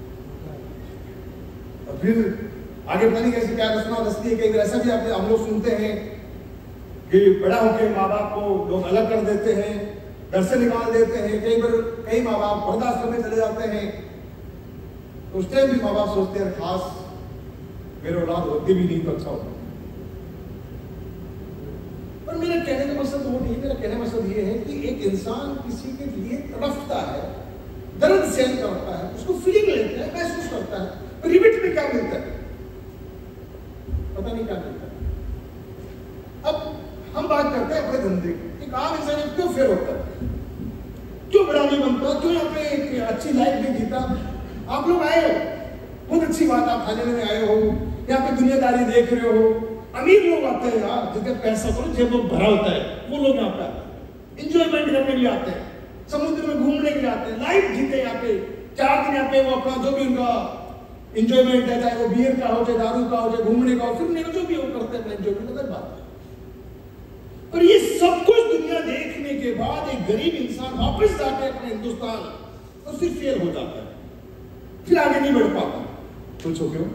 और फिर आगे पता नहीं कैसे क्या रचना रचती है, कई बार ऐसा भी आपने हम लोग सुनते हैं कि बड़ा होकर माँ बाप को लोग अलग कर देते हैं, घर से निकाल देते हैं, कई बार कई माँ बाप वृद्धाश्रम में चले जाते हैं, तो उस टाइम भी माँ बाप सोचते हैं खास मेरे औलाद होती भी नहीं तो अच्छा होता। पर मेरा कहने का मकसद वो नहीं, मेरा कहने का मकसद ये है कि एक इंसान किसी के लिए तड़पता है, दर्द सहन करता है, उसको फीलिंग लेता है, महसूस करता है, पर रिबिट में क्या मिलता है पता नहीं क्या मिलता है। अब हम बात करते हैं अपने धंधे की, एक आम इंसान क्यों फेल होता है, क्यों बड़ा नहीं बनता, क्यों यहाँ पे एक अच्छी लाइफ नहीं जीता। आप लोग आए हो, बहुत अच्छी बात, आप खाने में आए हो, यहाँ पे दुनियादारी देख रहे हो, अमीर लोग आते हैं यार, जिनके पैसा तो जेब में भरा होता है, वो लोग यहाँ पे आते हैं, इंजॉयमेंट करने के लिए आते हैं, समुद्र में घूमने के लिए आते हैं, लाइफ जीते यहाँ पे, चार दिन यहाँ पे वो अपना जो भी उनका इंजॉयमेंट है, चाहे वो बियर का हो, चाहे दारू का हो, चाहे घूमने का हो, फिर नहीं जो भी वो करते हैं इंजॉयमेंट, अलग बात है। पर ये सब कुछ दुनिया देखने के बाद एक गरीब इंसान वापस जाके अपने हिंदुस्तान और फिर फेल हो जाता है, फिर आगे नहीं बढ़ पाता। पूछो क्यों?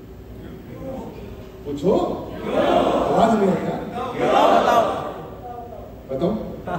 पूछो, आवाज नहीं आएगा, बताओ।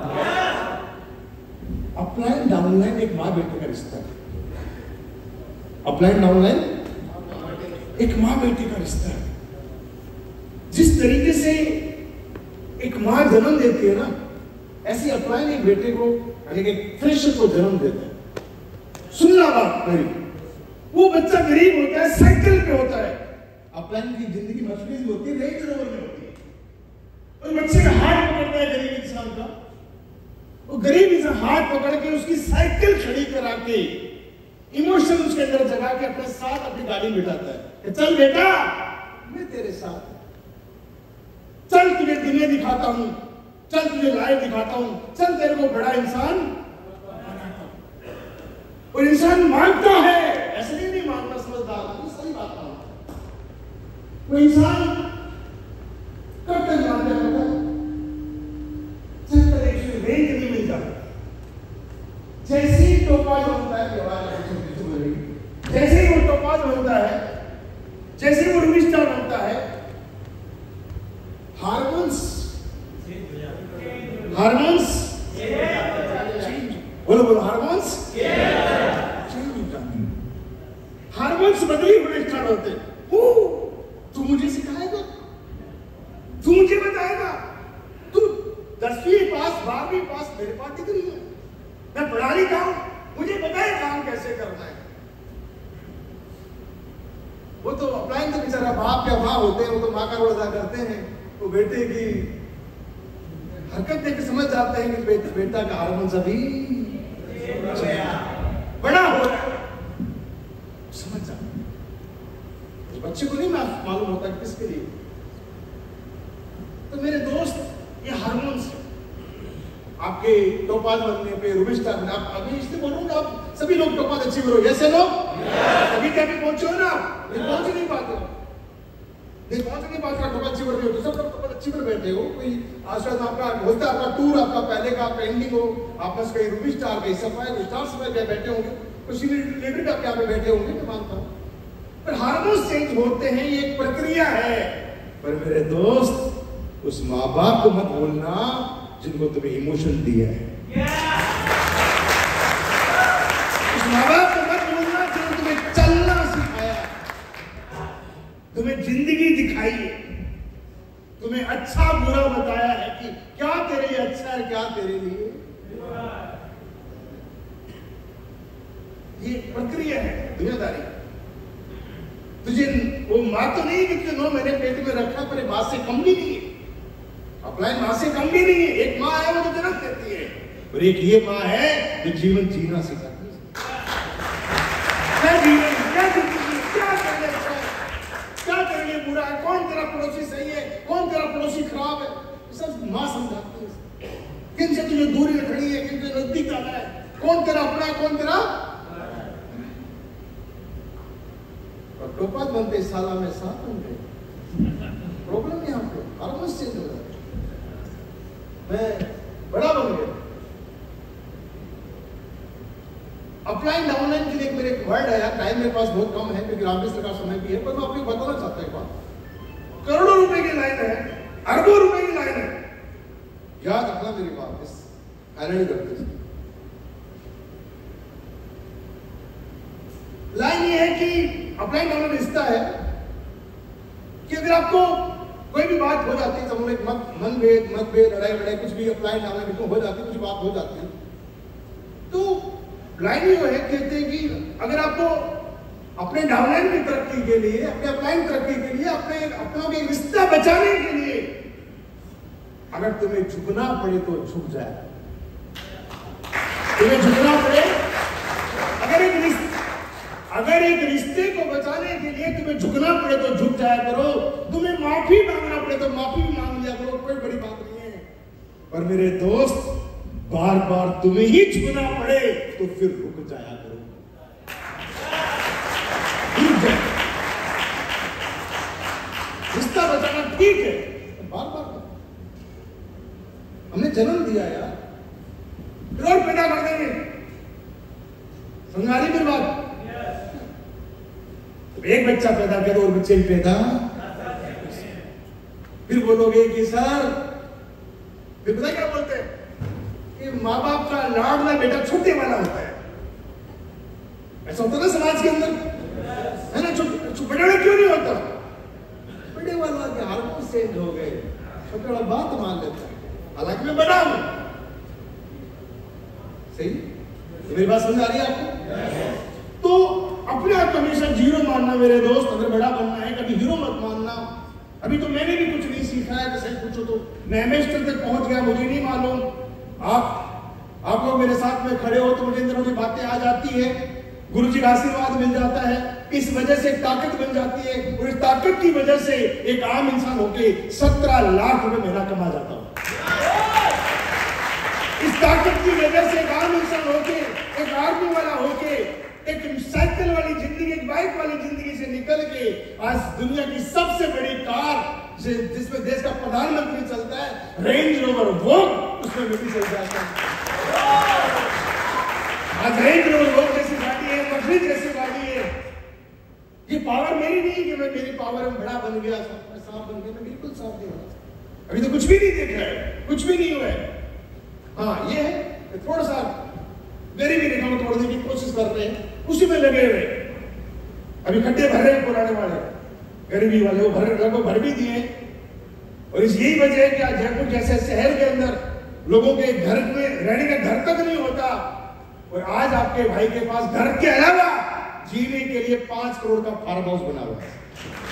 अपलाइन डाउनलाइन एक माँ बेटे का रिश्ता है, अपलाइन डाउनलाइन एक माँ बेटे का रिश्ता है। जिस तरीके से एक माँ जन्म देती है ना, ऐसी अपलाइन एक बेटे को यानी कि फ्रेश को जन्म देता है। सुनना बात मेरी, वो बच्चा गरीब होता है, साइकिल पे होता है, अपलाइन की जिंदगी मर्सिडीज होती है, रेंज रोवर में होती है, और बच्चे का हाथ पकड़ता है गरीब इंसान का, वो गरीब इंसान हाथ पकड़ के उसकी साइकिल खड़ी करा के इमोशन उसके अंदर जगा के अपने साथ अपनी गाड़ी बिठाता है, चल बेटा मैं तेरे साथ, चल तुझे दुनिया दिखाता हूं, चल तुझे लाइफ दिखाता हूं, चल तेरे को बड़ा इंसान बनाता हूं। और इंसान मानता है, ऐसे नहीं नहीं मानता, समझदार है, सही बात मानता। वो इंसान कब तक मानता है, जब तक एक रेंज नहीं मिल जाता। जैसे ही टोपाज बनता है, जैसे ही वो टोपाज बनता है, जैसे ही वो रूबी स्टार बनता है, हार्मोन्स हार्मोन्स बोलो बोलो हार्मोन्स हार्मोन्स बदली होने स्टार्ट होते। तू मुझे सिखाएगा, तू मुझे बताएगा, तू दसवीं पास बारहवीं पास मेरे पास डिग्री है, मैं पढ़ा लिखा हूं, मुझे बताए काम कैसे करना है। वो तो अपलाइन तो बेचारा बाप या माँ होते हैं, वो तो माँ का रोल अदा करते हैं, वो बेटे की हरकत देख के समझ जाते हैं कि बे, बेटा का हार्मोन अभी बड़ा हो रहा है, समझ जाते हैं। उस बच्चे को नहीं मालूम होता कि किसके लिए। तो मेरे दोस्त, ये हार्मोन्स आपके टोपाज बनने पे, रूबी स्टार बनने, आप अभी इसलिए बोलूंगा आप सभी लोग टोपाज अचीव करो, यस नो, अभी क्या पहुंचे हो ना, पहुंच नहीं पाते, नहीं पहुंच नहीं पाते, टोपाज अचीव करते हो तो सब लोग टोपाज अचीव कर बैठे हो। कोई आशा आपका होता है, आपका टूर, आपका पहले का आपका एंडिंग हो, आप बस कहीं रूबी स्टार, कहीं सफाई स्टार सफाई पे बैठे होंगे, कुछ लीडर का यहाँ पे बैठे होंगे, मैं मानता हूँ। पर हार्मोन्स चेंज होते हैं, ये एक प्रक्रिया है। पर मेरे दोस्त, उस माँ बाप को मत भूलना जिनको तुम्हें इमोशन दिया है, उस माँ बाप को मत भूलना जिन्होंने तुम्हें चलना सिखाया, तुम्हें जिंदगी दिखाई है, तुम्हें अच्छा बुरा बताया है कि क्या तेरे लिए अच्छा है, क्या तेरे लिए। ये प्रक्रिया है दुनियादारी। तुझे वो माँ तो नहीं कि तुझे नौ महीने पेट में रखा, पर माँ से कम भी नहीं है। अपलाइन माँ से कम भी नहीं है। एक माँ है वो तो जन्म देती है, और एक ये माँ है जो जीवन जीना सिखाती है। क्या जीवन, क्या जिंदगी, क्या करने अच्छा है, क्या करने बुरा है, कौन तेरा पड़ोसी सही है, कौन तेरा पड़ोसी खराब है, सब माँ समझाती है। किन से तुझे दूरी रखनी है, किन से नजदीक आना है, कौन तेरा अपना है, कौन तेरा। और टोपा बनते साला में सांप बन गए। प्रॉब्लम यहाँ पे हार्मोन्स चेंज हो रहा है। मैं बड़ा बन गया। अपलाइन डाउनलाइन के लिए मेरे एक वर्ड है यार, टाइम मेरे पास बहुत कम है क्योंकि रामकृष्ण का समय भी है, पर मैं आपको बताना चाहता हूं बात। करोड़ों रुपए की लाइन है, अरबों रुपए की लाइन है, याद रखना मेरी बात, इस आयरनी करते थे। लाइन ये है कि अपलाइन डाउनलाइन रिश्ता है कि अगर आपको कोई भी बात हो जाती है, तो एक मत मनभेद मतभेद लड़ाई लड़ाई कुछ भी अपलाइन डाउनलाइन हो जाती है, कुछ बात हो जाती है, तो लाइन ये है, कहते हैं कि अगर आपको अपने डाउनलाइन की तरक्की के लिए, अपने अपलाइन तरक्की के लिए, अपने अपनों के रिश्ता बचाने के लिए अगर तुम्हें झुकना पड़े तो झुक जाए। तुम्हें झुकना पड़े, अगर एक रिश्ते अगर एक रिश्ते को बचाने के लिए तुम्हें झुकना पड़े तो झुक जाया करो, तुम्हें माफी मांगना पड़े तो माफी भी मांग लिया करो, कोई बड़ी बात नहीं है। पर मेरे दोस्त, बार बार तुम्हें ही झुकना पड़े तो फिर रुक जाया करो, रुक जाए। रिश्ता बचाना ठीक है, बार बार हमने जन्म दिया यार, और पैदा कर देंगे, समझा रही मेरी बात। एक बच्चा पैदा किया तो और बच्चे भी पैदा, फिर बोलोगे कि सर, फिर पता क्या बोलते हैं कि माँ बाप का लाडला बेटा छोटे वाला होता है, ऐसा होता है ना समाज के अंदर, है ना। बड़े वाला क्यों नहीं होता? बड़े वाला के हार्मोन चेंज हो गए, छोटे वाला बात मान लेता है, हालांकि मैं बड़ा हूं। सही, तो मेरी बात समझ आ रही है आपको? तो अपने आप हमेशा जीरो मानना मेरे दोस्त, अगर बड़ा बनना है कभी हीरो मत मानना। अभी तो मैंने भी कुछ नहीं सीखा है, सही पूछो तो मैं एमएस्टर तक पहुंच गया, मुझे नहीं मालूम। आप आप लोग मेरे साथ में खड़े हो तो मुझे अंदर मुझे बातें आ जाती है, गुरु जी का आशीर्वाद मिल जाता है, इस वजह से एक ताकत बन जाती है, और इस ताकत की वजह से एक आम इंसान होके सत्रह लाख रुपए महीना कमा जाता हूं। इस ताकत की वजह से एक आम इंसान होके, एक आर्मी वाला होके, एक साइकिल वाली जिंदगी, एक बाइक वाली जिंदगी से निकल के आज दुनिया की सबसे बड़ी कार जिसमें देश का प्रधानमंत्री चलता है, रेंज रोवर, वो उसमें भी चल जाता है। आज रेंज रोवर वो जैसी गाड़ी है, मर्सिडीज जैसी गाड़ी है। ये पावर मेरी नहीं कि मैं मेरी पावर में बड़ा बन गया, साफ बन गया, मैं बिल्कुल साफ नहीं हुआ, अभी तो कुछ भी नहीं देख रहा है, कुछ भी नहीं हुआ है। हाँ ये है थोड़ा सा गरीबी रेखा को तोड़ने की कोशिश कर रहे हैं, उसी में लगे हुए। अभी खड्डे भर रहे हैं पुराने वाले, गरीबी वाले, वो भर लगभग भर भी दिए। और इस यही वजह है कि आज जयपुर जैसे शहर के अंदर लोगों के घर में रहने का घर तक नहीं होता, और आज आपके भाई के पास घर के अलावा जीने के लिए पांच करोड़ का फार्म हाउस बना हुआ है।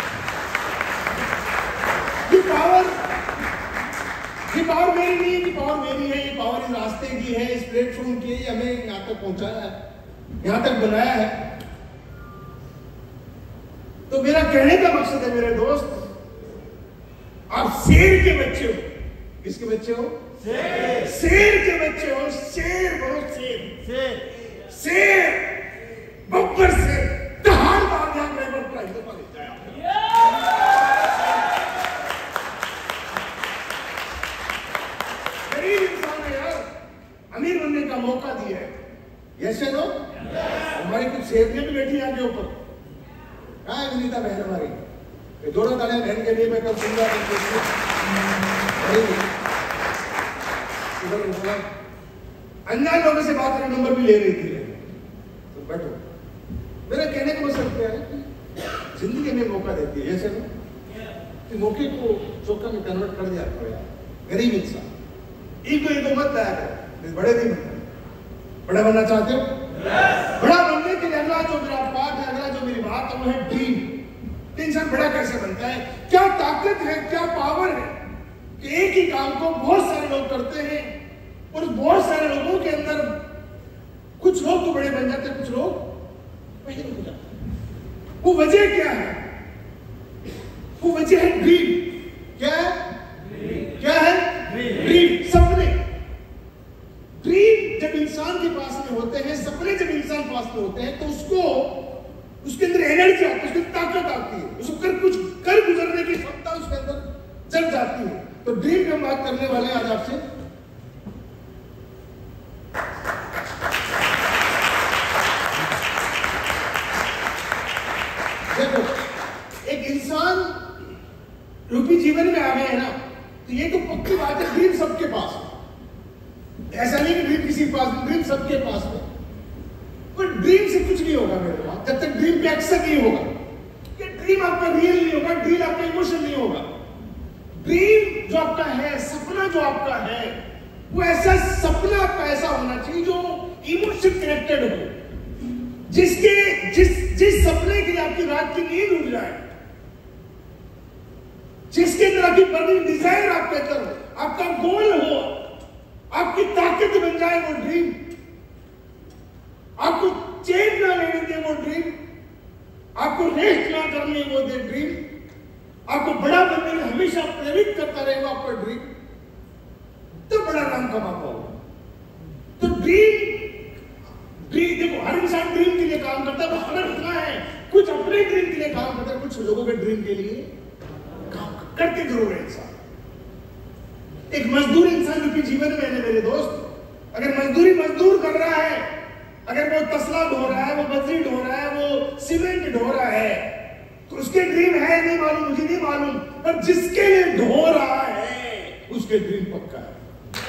ये पावर ये पावर मेरी नहीं है, ये पावर मेरी है, ये पावर इस रास्ते की है, इस प्लेटफॉर्म की है, हमें यहां तक पहुंचाया है, यहां तक बनाया है। तो मेरा कहने का मकसद है मेरे दोस्त, आप शेर के बच्चे हो। किसके बच्चे हो? शेर। शेर के बच्चे हो, शेर बनो, शेर शेर शेर बब्बर शेर, दहाड़ मार दिया ड्राइवर को ले जाया। गरीब इंसान है यार, अमीर बनने का मौका दिया है। यस है नो? हमारी कुछ शेरनियां भी बैठी आगे ऊपर। कहाँ है विनीता बहन हमारी? ये दोनों तालियां बहन के लिए मैं कल सुनूंगा। अनजान लोगों से बात करने नंबर भी ले रही थी, तो बैठो। मेरा कहने का मतलब क्या है कि जिंदगी में मौका देती है, ऐसे तो मौके को चौका में कन्वर्ट कर दिया करो यार। गरीब इंसान ईगो ईगो मत लाया करो, बड़े नहीं बनना। बड़ा बनना चाहते हो? बड़ा बनने के लिए अगला जो मेरा पाठ है, अगला जो मेरी बात है वो है ड्रीम। कि इंसान बड़ा कैसे बनता है, क्या ताकत है, क्या पावर है कि एक ही काम को बहुत सारे लोग करते हैं और बहुत सारे लोगों के अंदर कुछ लोग तो बड़े बन जाते हैं, कुछ लोग पहले हो जाते हैं। वो वजह क्या है? वो वजह है ड्रीम। क्या है? क्या है? ड्रीम, सपने। ड्रीम जब इंसान के पास में होते हैं, सपने जब इंसान पास में होते हैं, तो उसको उसके अंदर एनर्जी आती है, उसकी ताकत आती है, उसको कर कुछ कर गुजरने की क्षमता उसके अंदर जग जाती है। तो ड्रीम की हम बात करने वाले हैं आज आपसे। देखो, एक इंसान रूपी जीवन में आ गए हैं ना, तो ये तो पक्की बात है, ड्रीम सबके पास है। ऐसा नहीं कि ड्रीम किसी के पास नहीं, ड्रीम सबके पास है। पर ड्रीम से कुछ नहीं होगा मेरे पास जब तक ड्रीम पे एक्शन नहीं होगा। कि ड्रीम आपका रियल नहीं होगा, ड्रीम आपका इमोशन नहीं होगा। ड्रीम जो आपका है, सपना जो आपका है, वो ऐसा सपना आपका ऐसा होना चाहिए जो इमोशन कनेक्टेड हो, जिसके जिस जिस सपने के लिए आपकी रात की नींद उड़ जाए, जिसके अंदर आपकी बर्निंग डिजायर आपके अंदर हो, आपका गोल हो, आपकी ताकत बन जाए वो ड्रीम, आपको चैन ना लेने दे वो ड्रीम, आपको रेस्ट ना करने वो दे ड्रीम, आपको बड़ा बनने में हमेशा प्रेरित करता रहेगा आपका ड्रीम, तो बड़ा नाम कमा पाओगे। तो ड्रीम ड्रीम देखो, हर इंसान ड्रीम के लिए काम करता है, बस फर्क इतना है, कुछ अपने ड्रीम के लिए काम करता है, कुछ लोगों के ड्रीम के लिए काम करते जरूर है इंसान। एक मजदूर इंसान रूपी जीवन में है मेरे दोस्त, अगर मजदूरी मजदूर कर रहा है, अगर वो तसला ढो रहा है, वो बजरी ढो रहा है, वो सीमेंट ढो रहा है, तो उसके ड्रीम है नहीं मालूम, मुझे नहीं मालूम, पर जिसके लिए ढो रहा है उसके ड्रीम पक्का है।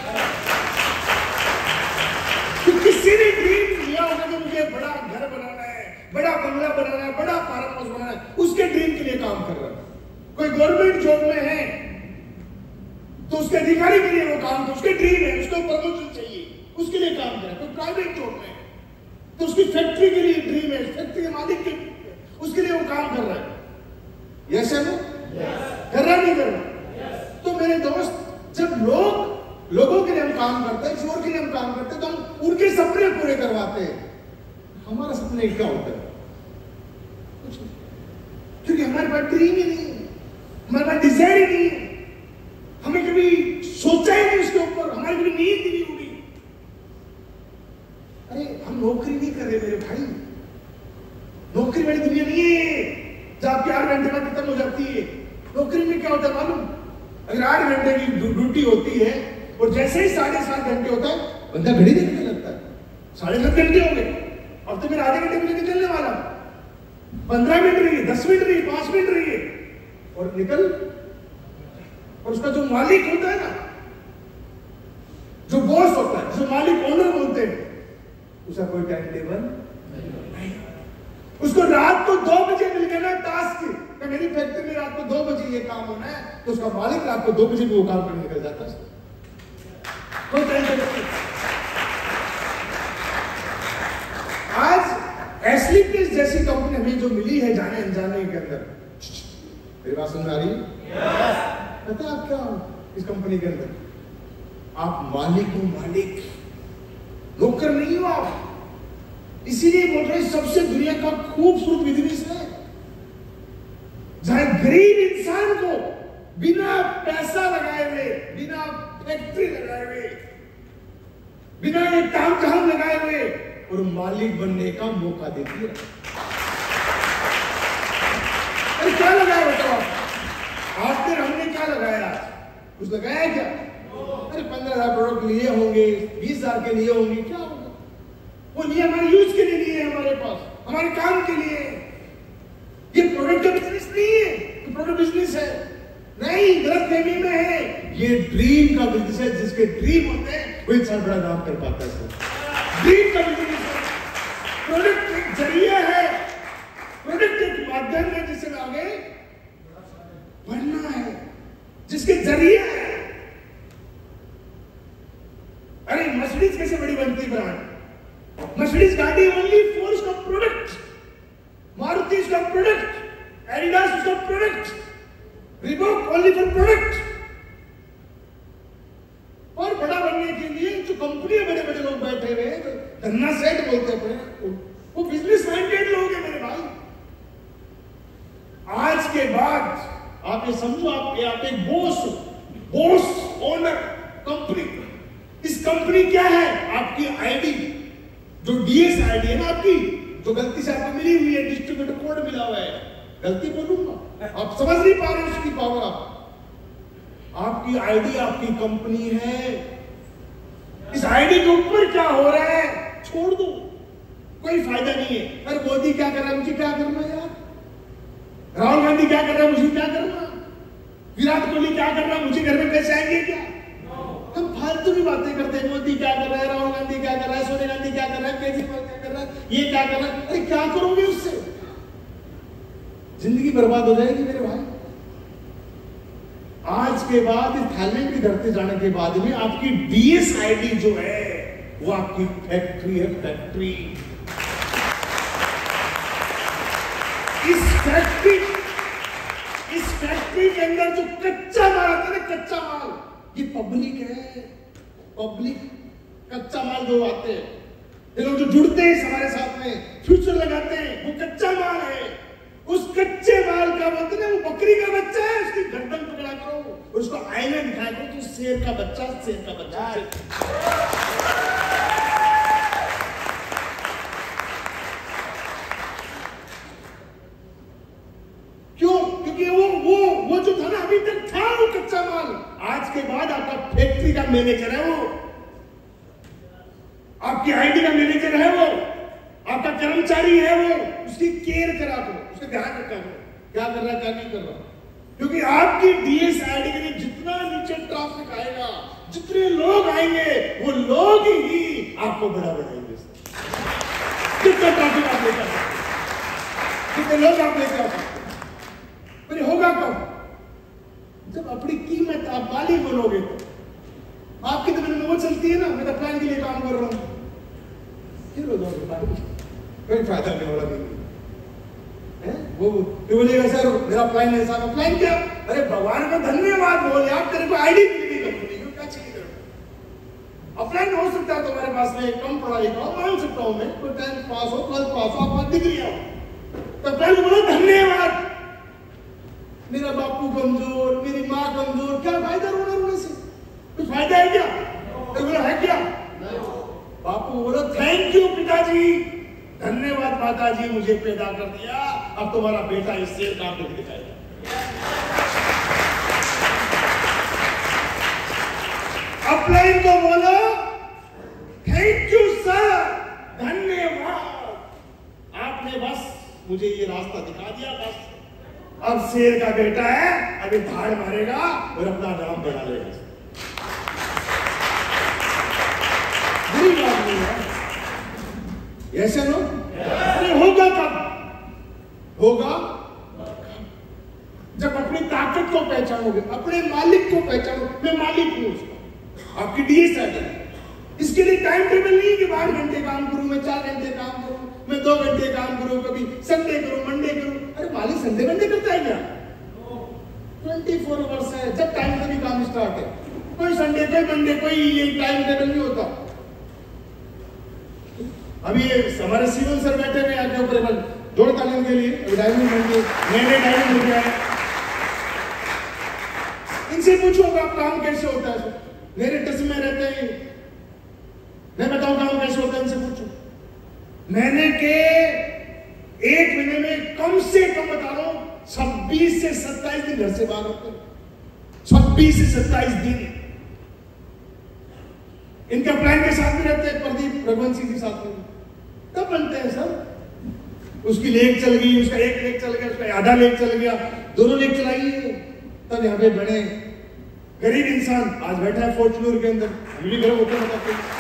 तो किसी ने ड्रीम लिया होगा कि मुझे बड़ा घर बनाना है, बड़ा बंगला बनाना है, बड़ा फार्म हाउस बनाना है, उसके ड्रीम के लिए काम कर रहा है। कोई गवर्नमेंट जॉब में है तो उसके अधिकारी के लिए वो काम कर, उसके ड्रीम है, उसको प्रमोशन चाहिए, उसके लिए काम कर रहा है। कोई प्राइवेट जॉब में है तो उसकी फैक्ट्री के लिए ड्रीम है, फैक्ट्री के मालिक के उसके लिए वो काम कर रहा है। यस है वो कर रहा नहीं कर रहा? तो मेरे दोस्त, जब लोग लोगों के लिए हम काम करते हैं, शोर के लिए हम काम करते हैं, तो हम उनके सपने पूरे करवाते हैं। हमारा सपने क्या होता है? कुछ नहीं, क्योंकि हमारे पास ड्रीम ही नहीं है, हमारे पास डिजायर ही नहीं है, हमें कभी सोचा ही नहीं उसके ऊपर, हमारी कभी नींद ही नहीं उड़ी। अरे हम नौकरी नहीं कर रहे मेरे भाई, नौकरी वाली दुनिया नहीं है जब आपकी आठ घंटे में खत्म हो जाती है। नौकरी में क्या होता है मालूम? अगर आठ घंटे की ड्यूटी होती है और जैसे ही साढ़े सात घंटे होता है, बंदा घड़ी देखने लगता है, साढ़े सात घंटे हो गए, अब तो मेरा आधे घंटे में निकलने वाला, पंद्रह मिनट रही है, दस मिनट रही है, पांच मिनट रही है, और निकल। और उसका जो मालिक होता है ना, जो बॉस होता है, जो मालिक ओनर बोलते हैं, उसका कोई टाइम टेबल नहीं। उसको रात को दो बजे मिल गया ना टास्क कि मेरी फैक्ट्री में रात को दो बजे ये काम होना है, तो उसका मालिक रात को दो बजे भी वो काम करने निकल जाता है, कोई टाइम टेबल नहीं। आज एस्लिप्लेस जैसी कंपनी हमें जो मिली है जाने अनजाने के अंदर, मेरी बात समझ आ रही है? पता है आप क्या हो इस कंपनी के अंदर? आप मालिक हो, मालिक, नौकर नहीं हो आप। इसीलिए बोल रहे सबसे दुनिया का खूबसूरत बिजनेस है जहां गरीब इंसान को बिना पैसा लगाए हुए, बिना फैक्ट्री लगाए हुए, बिना एक काम जहां लगाए हुए और मालिक बनने का मौका देती है। अरे क्या लगाया बताओ आप? फिर हमने क्या लगाया? कुछ लगाया क्या? अरे पंद्रह हजार प्रोडक्ट लिए होंगे, बीस हजार के लिए होंगे, क्या होगा? वो लिए हमारे यूज के लिए लिए हमारे पास, हमारे काम के लिए। ये प्रोडक्ट का बिजनेस नहीं है, ये प्रोडक्ट बिजनेस है नहीं, गलत फहमी में है। ये ड्रीम का बिजनेस है, जिसके ड्रीम होते हैं वो इंसान बड़ा नाम कर पाता है। सर ड्रीम का बिजनेस है, प्रोडक्ट एक जरिया है, प्रोडक्ट एक माध्यम है जिससे आगे बढ़ना है, जिसके जरिए है। अरे मर्सिडीज कैसे बड़ी बनती ब्रांड? मर्सिडीज गाड़ी ओनली फॉर इसका प्रोडक्ट, मारुति इसका प्रोडक्ट, एडिडास उसका product, Reebok only for product. और बड़ा बनने के लिए जो कंपनी में बड़े बड़े लोग बैठे हुए हैं, धन्ना सेठ बोलते हैं, वो बिजनेस माइंडेड लोग हैं मेरे भाई। आज के बाद आप ये समझो, आप आप एक बॉस बॉस ओनर कंपनी। इस कंपनी क्या है? आपकी आईडी, जो डीएस आईडी है ना आपकी, जो गलती से आपको मिली हुई है, डिस्ट्रीब्यूटर कोड मिला हुआ है, गलती बोलूंगा, आप समझ नहीं पा रहे उसकी पावर। आप आपकी आईडी आपकी कंपनी है। इस आईडी के ऊपर क्या हो रहा है छोड़ दो, कोई फायदा नहीं है। अरे मोदी क्या कर रहा है, मुझे क्या करना यार? राहुल गांधी क्या कर रहा है, मुझे क्या करना? विराट कोहली क्या कर रहा है, मुझे घर में पैसे आएंगे क्या? हम फालतू की बातें करते हैं। मोदी क्या कर रहा है, राहुल गांधी क्या कर रहा है, सोनिया गांधी क्या कर रहा है, केजरीवाल क्या कर रहा है, ये क्या कर रहा है। अरे क्या करोगे उससे? जिंदगी बर्बाद हो जाएगी मेरे भाई। आज के बाद इस थाईलैंड की धरती जाने के बाद में आपकी डीएस आईडी जो है वो आपकी फैक्ट्री है, फैक्ट्री। इस फैक्ट्री इस फैक्ट्री के अंदर जो कच्चा माल आता है ना, कच्चा माल, ये पब्लिक है। पब्लिक कच्चा माल जो आते हैं, ये लोग जो जुड़ते हैं हमारे साथ में, फ्यूचर लगाते हैं, वो कच्चा माल है। उस कच्चे माल का बोलते ना, वो बकरी का बच्चा है, उसकी गर्दन पकड़ा करो, उसको आईना दिखाया करो, तो शेर का बच्चा, शेर का बच्चा। क्यों? क्योंकि वो वो वो जो था ना, अभी तक था वो कच्चा माल। आज के बाद आपका फैक्ट्री का मैनेजर है वो, आपकी आईडी का मैनेजर है वो, आपका कर्मचारी है वो, उसकी केयर करा करो, उसका ध्यान रखा करो, क्या कर रहा है क्या नहीं कर रहा। क्योंकि आपकी डीएस आईडी के लिए जितना नीचे ट्रैफिक आएगा, जितने लोग आएंगे, वो लोग ही आपको बड़ा बढ़ाएंगे। कितना ट्रैफिक आप लेकर आ सकते, कितने लोग आप लेकर आ सकते। पर होगा कब? जब अपनी कीमत आप मालिक बनोगे तो। आपकी तो में वो चलती है ना, मैं तो प्लान के लिए काम कर रहा हूं, कोई फायदा नहीं वाला नहीं है। वो बोलेगा सर मेरा प्लान है, साहब प्लान क्या? अरे भगवान का धन्यवाद बोल यार, तेरे को आईडी मिली कंपनी को, क्या चाहिए तेरे को? अपलाइन हो सकता है तुम्हारे पास में कम पढ़ाई का, मान सकता हूं मैं, कोई टेंथ पास हो, ट्वेल्थ पास हो, आपका डिग्री हो, तो प्लान बोलो धन्यवाद। मेरा बापू कमजोर, मेरी माँ कमजोर, क्या फायदा रोना रोने से? कुछ फायदा है क्या? तो बोला है क्या? बापू बोलो थैंक यू पिताजी, धन्यवाद माताजी, मुझे पैदा कर दिया, अब तुम्हारा बेटा इस शेर काम करके दिखाएगा। अपलाइन को बोलो थैंक यू सर, धन्यवाद, आपने बस मुझे ये रास्ता दिखा दिया, बस अब शेर का बेटा है, अभी धाड़ मारेगा और अपना नाम बढ़ा लेगा। बुरी बात नहीं है, ऐसे नो अरे होगा कब? होगा जब अपनी ताकत को पहचानोगे, अपने मालिक को पहचानो। मैं मालिक हूं उसका, आपकी डीएस है। इसके लिए टाइम टेबल नहीं कि आठ घंटे काम करूं, मैं चार घंटे काम करूं, मैं दो घंटे काम करूं, कभी संडे करूं, मंडे करूं। अरे मालिक संडे मंडे करता है क्या? ट्वेंटी फोर आवर्स है, जब टाइम से भी काम स्टार्ट है। कोई संडे कोई मंडे कोई ये टाइम टेबल नहीं होता। अभी हमारे सिविल सर बैठे हुए आगे ऊपर जोड़ तालीम के लिए, डायमंड मिल गए, नए नए डायमंड मिल गया है। इनसे पूछो आप काम कैसे होता है, मेरे टच में रहते हैं, मैं बताऊं काम कैसे होता है, इनसे पूछो। महीने के एक महीने में कम से कम बता रहा हूं छब्बीस से सत्ताईस दिन घर से बाहर होते हैं, छब्बीस से सत्ताईस दिन। इनका प्लान के साथ में रहते हैं, प्रदीप रघुवंश सिंह के साथ में, तब बनते हैं सब। उसकी लेग चल गई, उसका एक लेग चल गया, उसका आधा लेग चल गया, दोनों लेग चलाइए, तब यहाँ पे बने। गरीब इंसान आज बैठा है फॉर्च्यूनर के अंदर, हम भी घर होते हैं,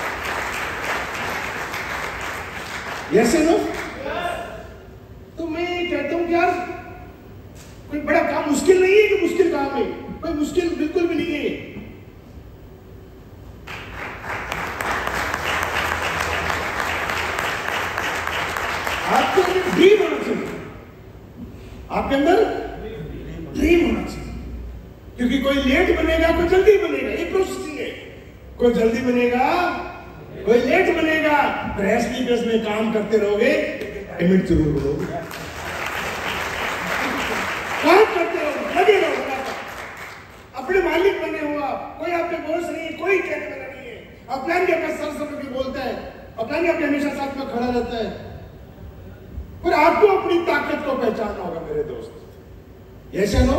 ऐसे नो। तो मैं कहता हूं कि यार कोई बड़ा काम मुश्किल नहीं है, कि मुश्किल काम है, कोई मुश्किल बिल्कुल भी नहीं है। आपको ड्रीम होना चाहिए, आपके अंदर ड्रीम होना चाहिए, क्योंकि कोई लेट बनेगा, कोई जल्दी बनेगा, ये प्रोसेसिंग है। कोई जल्दी बनेगा, कोई लेट बनेगा, प्रेसली प्रेस में काम करते रहोगे, पेमेंट जरूर करोगे, काम करते रहोगे, लगे रहो, अपने मालिक बने हो आप, कोई आपके बॉस नहीं है, कोई कहने वाला नहीं है। अपना भी अपना सर समझ के बोलता है, अपना भी अपने हमेशा साथ में खड़ा रहता है, पर आपको अपनी ताकत को पहचानना होगा मेरे दोस्त। यस या नो?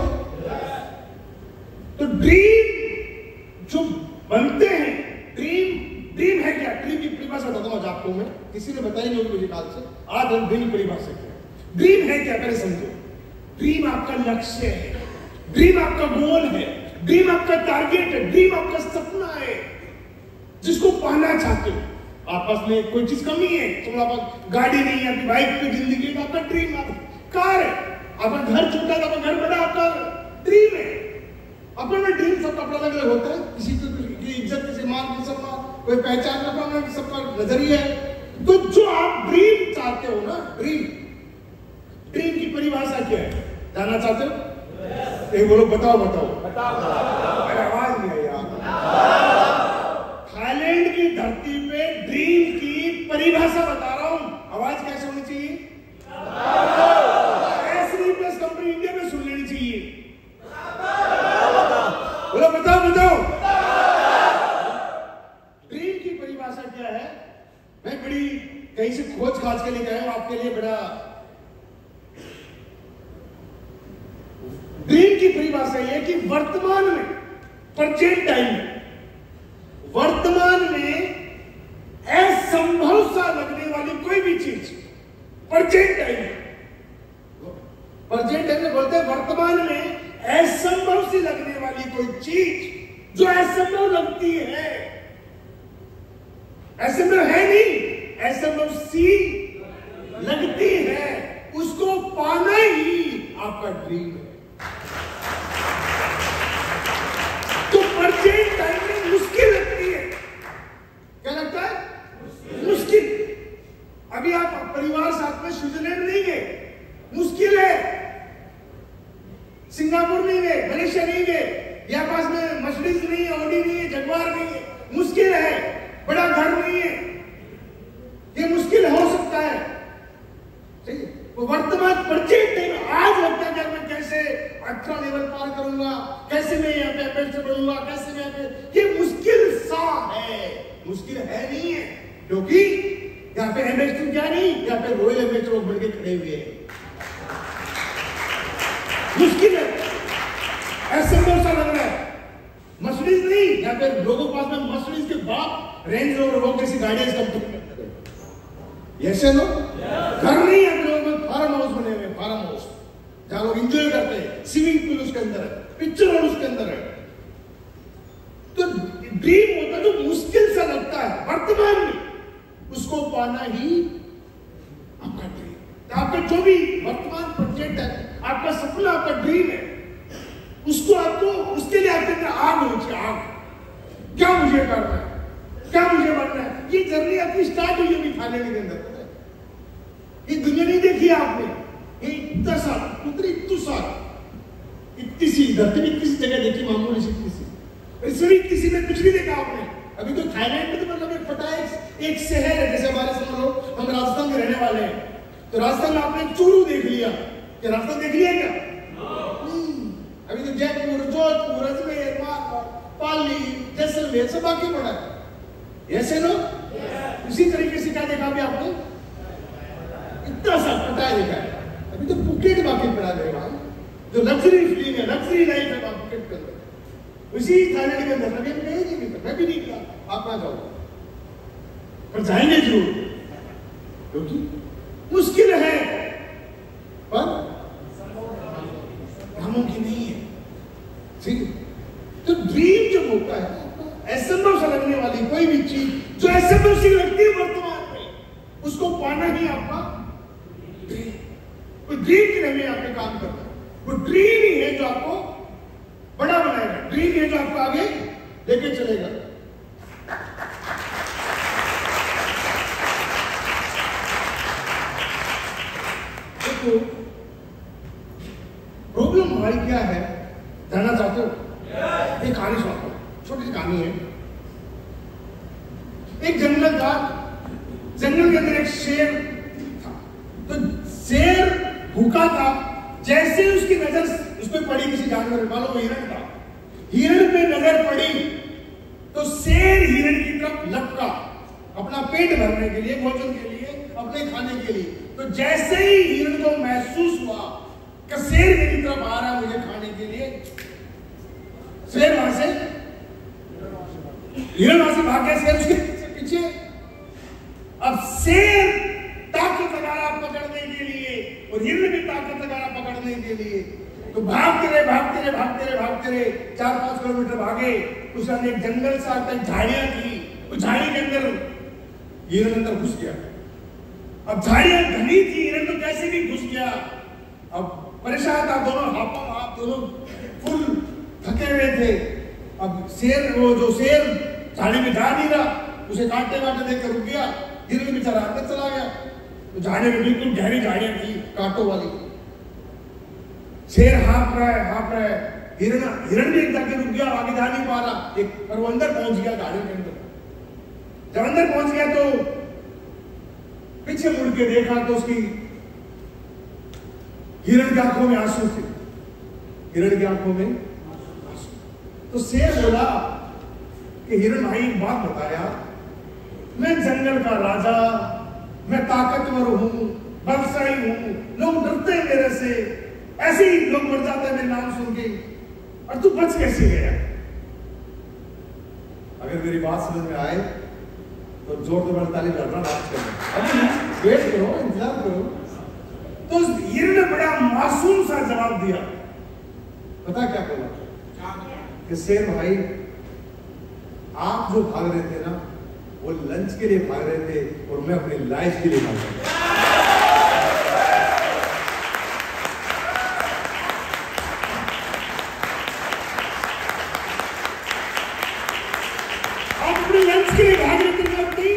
तो ड्रीम जो बनते हैं, ड्रीम ड्रीम है क्या? ड्रीम की परिभाषा बताता हूं आज आपको मैं, किसी ने बताई नहीं होगी मुझे काल से। आज हम ड्रीम परिभाषा क्या है, ड्रीम है क्या पहले समझो। ड्रीम आपका लक्ष्य है, ड्रीम आपका गोल है, ड्रीम आपका टारगेट है, ड्रीम आपका सपना है जिसको पाना चाहते हो। आपस में कोई चीज कमी है, तुम्हारे पास गाड़ी नहीं है, आपकी बाइक पे जिंदगी है, आपका ड्रीम, आप कार है, आपका घर छोटा है, आपका घर बड़ा, आपका ड्रीम है। अपना में ड्रीम सबका अपना अलग अलग होता है, किसी की इज्जत, किसी मान, किसी सम्मान, कोई पहचान अपना सबका नजरिया है। तो जो आप ड्रीम चाहते हो ना, ड्रीम ड्रीम की परिभाषा क्या है जानना चाहते हो? एक बोलो, बताओ बताओ बताओ। अरे आवाज नहीं आई यार। थाईलैंड की धरती पे ड्रीम की परिभाषा बता रहा हूं, आवाज कैसे होनी चाहिए? ऐसी प्लस कंपनी इंडिया में सुन लेनी चाहिए। बोलो बताओ बताओ। ड्रीम की परिभाषा क्या है? मैं बड़ी कहीं से खोज खाज के लेके आया हूं आपके लिए। बड़ा ड्रीम की परिभाषा यह कि वर्तमान में, प्रेजेंट टाइम में, वर्तमान में असंभव सा लगने वाली कोई भी चीज, प्रेजेंट टाइम में, प्रेजेंट टाइम में बोलते हैं वर्तमान में असंभव सी लगने वाली कोई चीज जो असंभव लगती है, असंभव है नहीं, असंभव सी लगती है, उसको पाना ही आपका ड्रीम है। तो प्रेजेंट टाइम में मुश्किल लगती है, क्या लगता है? मुश्किल। अभी आप परिवार साथ में स्विट्जरलैंड नहीं गए, मुश्किल है। सिंगापुर नहीं गए, मलेशिया नहीं गए, या पास में मर्सिडीज नहीं है, ऑडी नहीं है, जगुआर नहीं है, मुश्किल है। बड़ा घर नहीं है, ये मुश्किल हो सकता है। सही है? वर्तमान प्रेजेंट टाइम आज लगता है मैं कैसे अठारह लेवल पार करूंगा, कैसे मैं यहाँ पे एपेक्स से बढ़ूंगा, कैसे मैं यहाँ पे, ये मुश्किल सा है। मुश्किल है नहीं है, क्योंकि यहाँ पे एम्बेसडर क्या नहीं, यहाँ पे रॉयल एम्बेसडर लोग बढ़ के खड़े हुए हैं। मुश्किल है, असंभव सा लग रहा है। मर्सिडीज नहीं, यहाँ पे लोगों के पास में मर्सिडीज के बाप रेंज रोवर वो कैसी गाड़ियां इस कंपनी में करते हैं। Yes no? घर नहीं है लोगों में, फार्म हाउस बने हुए, फार्म हाउस जहां लोग एंजॉय करते हैं, स्विमिंग पूल उसके अंदर है, पिक्चर हॉल उसके अंदर है। तो ड्रीम होता है जो मुश्किल सा लगता है वर्तमान में, उसको पाना ही आपका ड्रीम। आपका जो भी वर्तमान प्रोजेक्ट है, आपका सपना, आपका ड्रीम है, उसको आपको, उसके लिए आपके अंदर आग होनी चाहिए। आग, क्या मुझे करना है, क्या मुझे बनना है। ये जर्नी आपकी स्टार्ट हुई अभी थाईलैंड के अंदर। ये दुनिया नहीं देखी आपने, ये इतना साल, उतनी इतनी साल, इतनी सी धरती में इतनी सी जगह देखी, मामूली सी इतनी सी, इसमें इतनी सी में कुछ नहीं देखा आपने। अभी तो थाईलैंड में तो मतलब एक फटा एक, एक शहर है, जैसे हमारे समझ लो हम राजस्थान के रहने वाले हैं, तो राजस्थान में आपने चूरू देख लिया, क्या राजस्थान देख लिया क्या? अभी तो जयपुर, जोधपुर, अजमेर, पाली, जैसलमेर सब बाकी पड़ा है। ऐसे नो? उसी तरीके से क्या देखा अभी आपने? इतना सा पता है देखा है। अभी तो पुकेट बाकी पड़ा है वहां, जो लग्जरी फीलिंग है, लग्जरी लाइफ है वहां पुकेट के अंदर, उसी थाईलैंड के अंदर। अभी मैं नहीं गया, मैं भी नहीं गया, आप ना जाओ, पर जाएंगे जरूर, क्योंकि मुश्किल है पर नामुमकिन नहीं है। ठीक है? तो ड्रीम जब होता है, असंभव सा लगने वाली कोई भी चीज जो असंभव सी लगती है वर्तमान में, उसको पाना ही आपका ड्रीम। कोई ड्रीम की नहीं आपने काम करना है, वो ड्रीम ही है जो आपको बड़ा बनाएगा, ड्रीम है जो आपको आगे लेके चलेगा। देखो भाई क्या है, जानना चाहते हो? एक कहानी सुनाता हूं, छोटी सी कहानी है। एक जंगल था, जंगल के अंदर एक शेर था। तो शेर भूखा था, जैसे उसकी नजर उस पर पड़ी किसी जानवर, मानो वो हिरण था, हिरण पे नजर पड़ी तो शेर हिरण की तरफ लपका अपना पेट भरने के लिए, भोजन के लिए, अपने खाने के लिए। तो जैसे ही हिरण को महसूस हुआ कि शेर मेरी तरफ आ रहा है मुझे खाने के लिए, शेर वहां से हिरण वहां से भाग गया, शेर उसके पीछे। अब शेर ताकत लगा रहा पकड़ने के लिए और हिरण भी ताकत लगा रहा पकड़ने के लिए। तो भागते रहे भागते रहे भागते रहे भागते रहे चार पांच किलोमीटर भागे। उस अंदर एक जंगल सा था, झाड़ियां थी, उस झाड़ी के अंदर हिरण अंदर घुस गया। अब झाड़ियां घनी थी, हिरण तो कैसे भी घुस गया। अब परेशान था, दोनों हाथों हाथ दोनों फुल थके हुए थे। अब शेर, वो जो शेर झाड़ी में जा नहीं रहा, उसे काटते काटते देखकर रुक गया, हिरण बेचारा अंदर चला गया। तो झाड़ी में बिल्कुल गहरी झाड़ियां थी, कांटों वाली। शेर हाँफ रहा है हाँफ रहा है, हिरण हिरण भी एक जाके रुक गया, आगे जा नहीं पा रहा, एक पर वो अंदर पहुंच गया झाड़ी के अंदर। जब अंदर पहुंच गया तो पीछे मुड़ के देखा तो उसकी हिरण की आंखों में आंसू थे, हिरण की आंखों में आंसू। तो शेर बोला कि हिरण भाई एक बात बताया, मैं जंगल का राजा, मैं ताकतवर हूं, बलशाली हूं, लोग डरते हैं मेरे से, ऐसे ही लोग मर जाते हैं मेरे नाम सुन के, और तू बच कैसे गया? अगर मेरी बात समझ में आए तो जोर जोर ताली बजाना, बात करो, वेट करो, इंतजार करो। तो हिरण ने बड़ा मासूम सा जवाब दिया। पता क्या बोला कि शेर भाई, आप जो भाग रहे थे ना, वो लंच के लिए भाग रहे थे और मैं अपनी लाइफ के लिए भाग रहा था। आप अपने लंच के लिए भाग रहे थे अपनी,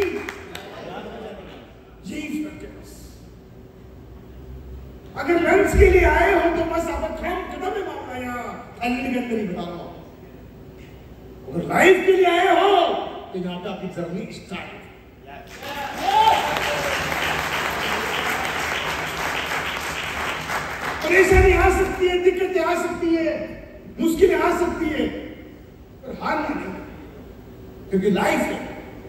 यही फर्क है बस। अगर लंच के लिए आए हो तो बस आप काम कदम में मारना, यहाँ थाईलैंड के अंदर ही बता रहा हूं। अगर लाइफ के लिए आए हो तो यहाँ पे आपकी जर्नी स्टार्ट। परेशानी आ सकती है, दिक्कतें आ सकती है, मुश्किलें आ सकती है, पर हारना नहीं, क्योंकि लाइफ है।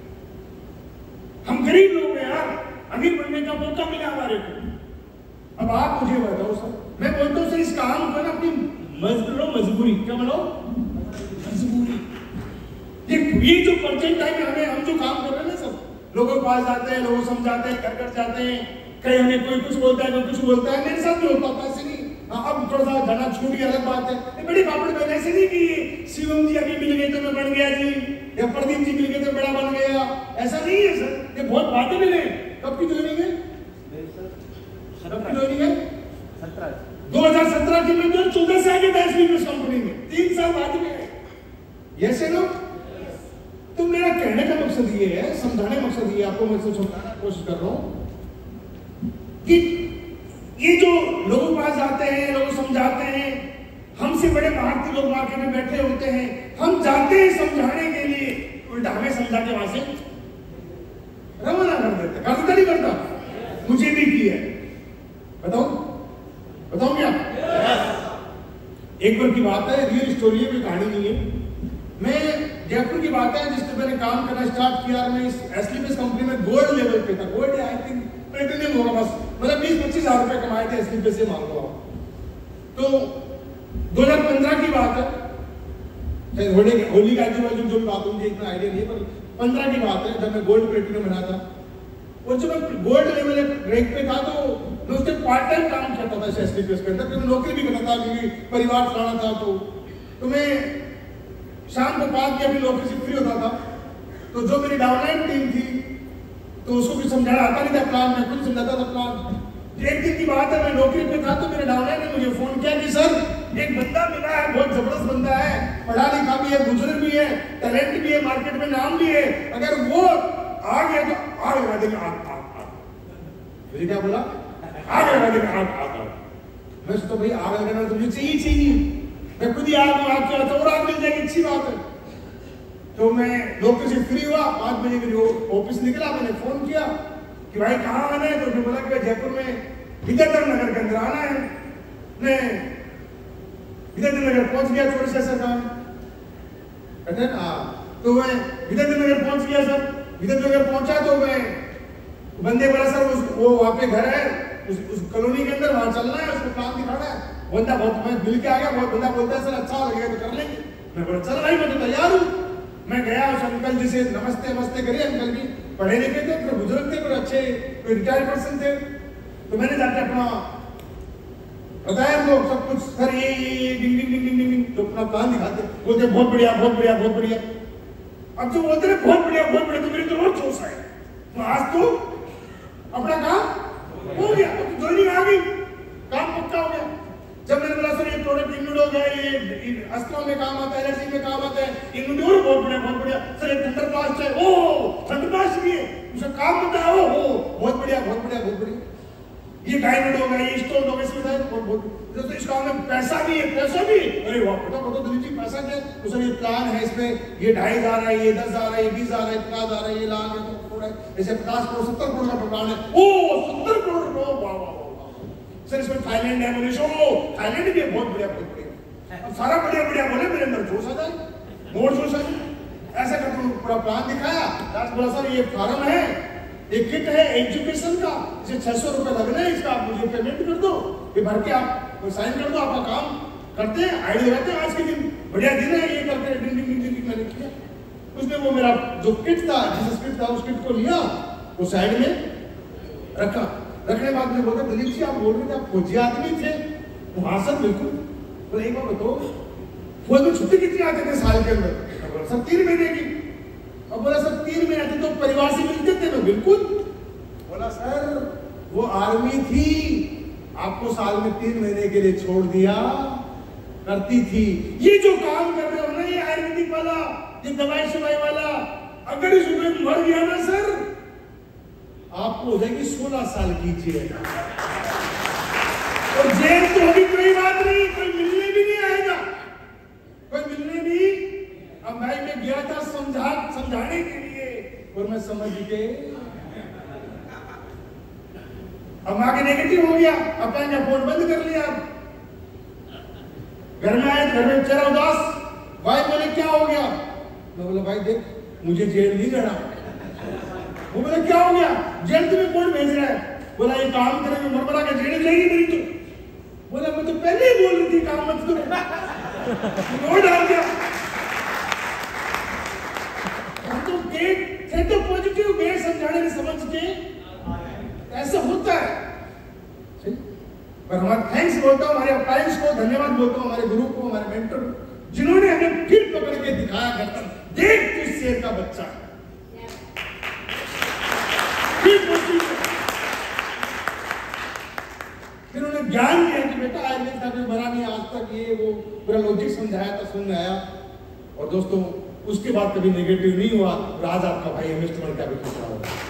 हम गरीब लोग हैं यार, अमीर बनने का मौका मिला हमारे को। अब आप मुझे बताओ सर, मैं बोलता हूँ सर इस काम को ना अपनी मजबूरी मजबूरी क्या बनाओ मजबूरी। ये ये जो परसेंट टाइम हमें, हम जो काम कर रहे हैं ना सब, लोगों के पास जाते हैं, लोगों समझाते हैं, घर घर जाते हैं, कहीं हमें कोई कुछ बोलता है, कोई कुछ बोलता है। मेरे साथ भी होता था, ऐसे नहीं। हाँ, अब थोड़ा सा गाना छूट गया, अलग बात है। बड़ी पापड़ बने ऐसे नहीं कि शिवम जी अभी मिल गए तो मैं बन गया जी, या प्रदीप जी मिल गए तो बड़ा बन गया, ऐसा नहीं है सर। ये बहुत बातें मिले। कब की ज्वाइनिंग है? कब की ज्वाइनिंग है? दो हजार सत्रह की। मैं तो चौदह से आगे था इस कंपनी में, तीन साल बाद में है। यस है ना? तो मेरा कहने का मकसद ये है, समझाने का मकसद ये, आपको मैं समझाने की कोशिश कर रहा हूं कि ये जो लोगों के पास जाते हैं, लोग समझाते हैं, हमसे बड़े भारतीय लोग मार्केट में बैठे होते हैं, हम जाते हैं समझाने के लिए, उल्टा हमें समझा के वहां से रवाना कर देते। करता नहीं करता? मुझे भी किया है। बताओ बताओ क्या? एक बार की बात है, रियल स्टोरी है, कोई कहानी नहीं है। मैं जयपुर की बात है, जिस पे मैंने काम करना स्टार्ट किया, मैं इस एसलीपीएस कंपनी में गोल्ड लेवल पे था। गोल्ड आई थिंक प्लेटिनियम होगा बस, मतलब बीस पच्चीस हजार रुपए कमाए थे एसलीपीएस से, मान लो। तो दो हजार पंद्रह की बात है, होली होली का जो जो बात होगी इतना आइडिया नहीं है, पर पंद्रह की बात है जब मैं गोल्ड प्लेटिनियम बना था। और जब मैं गोल्ड लेवल रैंक पे था तो मैं उसके पार्ट टाइम काम करता था एसलीपीएस के अंदर, क्योंकि नौकरी भी करता था, क्योंकि परिवार चलाना था। तो तो मैं शाम को पाँच बजे अपनी नौकरी से फ्री होता था। तो जो मेरी डाउनलाइन टीम थी, तो उसको कुछ समझाना आता नहीं था प्लान, मैं खुद समझाता था प्लान। एक दिन की बात है, मैं नौकरी पे था, तो मेरे डाउनलाइन ने मुझे फोन किया कि सर एक बंदा मिला है, बहुत जबरदस्त बंदा है, पढ़ा लिखा भी है, बुजुर्ग भी है, टैलेंट भी है, मार्केट में नाम भी है, अगर वो आ गया तो आग लगा देंगे, आग आग आग। मुझे क्या बोला? आग लगा देंगे, आग आग आग। मैं सोचता भाई आग लगाना तो मुझे चाहिए चाहिए, मैं खुद ही आग आग के और आग मिल जाएगी, अच्छी बात है। तो मैं डॉक्टर से फ्री हुआ, पाँच बजे मेरी ऑफिस निकला, मैंने फोन किया कि भाई कहाँ आना है, तो उसने बोला कि जयपुर में विद्याधर नगर के अंदर आना है। मैं विद्याधर नगर पहुंच गया, चौरसिया सरकार कहते हैं ना, तो मैं विद्याधर नगर पहुंच गया सर। विद्याधर नगर पहुंचा तो मैं बंदे बोला सर उस वो वहाँ पे घर है उस, उस कॉलोनी के अंदर, वहां चलना है, उसको प्लान दिखाना है। बंदा बहुत मैं मिल के आ गया, बहुत बंदा बोलता है सर अच्छा लगेगा तो कर लेंगे। मैं बोला चल भाई मैं तो तैयार हूँ। मैं गया उस अंकल जी से नमस्ते नमस्ते करिए। अंकल जी पढ़े लिखे थे, फिर बुजुर्ग थे, फिर अच्छे कोई रिटायर्ड पर्सन थे। तो मैंने जाके अपना बताया उनको सब कुछ, सर ये ये डिंग डिंग डिंग डिंग डिंग, तो अपना प्लान दिखाते, बोलते बहुत बढ़िया बहुत बढ़िया बहुत बढ़िया। अब जो बोलते हैं बहुत बढ़िया बहुत बढ़िया, तो मेरी तो और जोश आए। तो आज तो अपना काम हो गया, तो ज्वाइनिंग आ गई, काम पक्का हो गया। जब मैंने बोला सर ये प्रोडक्ट इन्वुड हो गया, ये अस्त्रों में काम आता है, एलर्जी में काम आता है, इन्वुड और बहुत बढ़िया बहुत बढ़िया। सर ये थंडर ब्लास्ट है, ओ थंडर ब्लास्ट भी है, उसका काम बताया, ओ हो बहुत बढ़िया बहुत बढ़िया बहुत बढ़िया। ये गाइड हो गया, ये स्टोर हो गया, इसमें बहुत बहुत दोस्तों इस काम में पैसा भी है, पैसा भी। अरे वाह बेटा बताओ दिलीप जी पैसा क्या है? तो सर ये प्लान है, इसमें ये ढाई हजार है, ये दस हजार है, ये बीस हजार है, इतना हजार है, ये लाख है, तो करोड़ है, जैसे पचास करोड़ सत्तर करोड़ का प्लान है। ओ सत्तर करोड़ का, वाह वाह वाह। सर इसमें थाईलैंड है, बोले ओ थाईलैंड भी है, बहुत बढ़िया बहुत बढ़िया। अब सारा बढ़िया बढ़िया बोले, मेरे अंदर जोश आ जाए, मोर जोश आ जाए। ऐसा करके पूरा प्लान दिखाया। लास्ट बोला सर ये फॉर्म है, एक किट है एजुकेशन का, इसे छह सौ रुपए लगना है, इसका आप मुझे पेमेंट कर दो, ये भर के आप साइन कर दो, आपका काम करते हैं, आईडी लगाते हैं। आज के दिन बढ़िया दिन है, ये करके डिंग डिंग डिंग डिंग मैंने किया। उसने वो मेरा जो किट था, जिस किट था उस किट को लिया, वो साइड में रखा। रखने के बाद में बोला दिलीप जी आप बोल रहे थे आप फौजी आदमी थे? वहां सर बिल्कुल। बोले एक बार बताओ फौज में छुट्टी कितनी आते थे साल के अंदर? सर तीन महीने की। अब बोला सर तीन महीने आते तो परिवार से मिलते थे? मैं बिल्कुल। बोला सर वो आर्मी थी, आपको साल में तीन महीने के लिए छोड़ दिया करती थी। ये जो काम कर रहे हो ना, ये आयुर्वेदिक वाला, ये दवाई शवाई वाला, अगर इस उम्र में मर गया ना सर, आपको हो जाएगी सोलह साल की जेल। और जेल तो होगी कोई बात नहीं, कोई मिलने भी नहीं आएगा, कोई मिलने भी। अब भाई मैं गया था समझा समझाने के लिए, और मैं समझ के अब आगे नेगेटिव हो गया। अब मैंने फोन बंद कर लिया। घर में आए, घर में चेहरा उदास। भाई बोले क्या हो गया? मैं बोला भाई देख मुझे जेल नहीं जाना। वो बोले क्या हो गया? जेल तुम्हें कौन भेज रहा है? बोला ये काम करेंगे मरमरा के जेल जाएगी मेरी तो। बोला मैं तो पहले ही बोल रही थी काम मत करो। वो डाल दिया। हम तो गेट थे तो पॉजिटिव गेट समझाने में समझ के ऐसा होता है। पर हमारा थैंक्स बोलता हूँ हमारे पेरेंट्स को, धन्यवाद बोलता हूँ हमारे गुरु को, हमारे मेंटर को, जिन्होंने हमें फिर पकड़ के दिखाया करता देख किस शेर का बच्चा है। फिर उन्होंने ज्ञान दिया कि बेटा आयुर्वेद का कोई बना नहीं आज तक, ये वो पूरा लॉजिक समझाया था, समझ आया। और दोस्तों उसके बाद कभी नेगेटिव नहीं हुआ। और आज आपका भाई इन्वेस्टमेंट का भी खुश रहा होगा।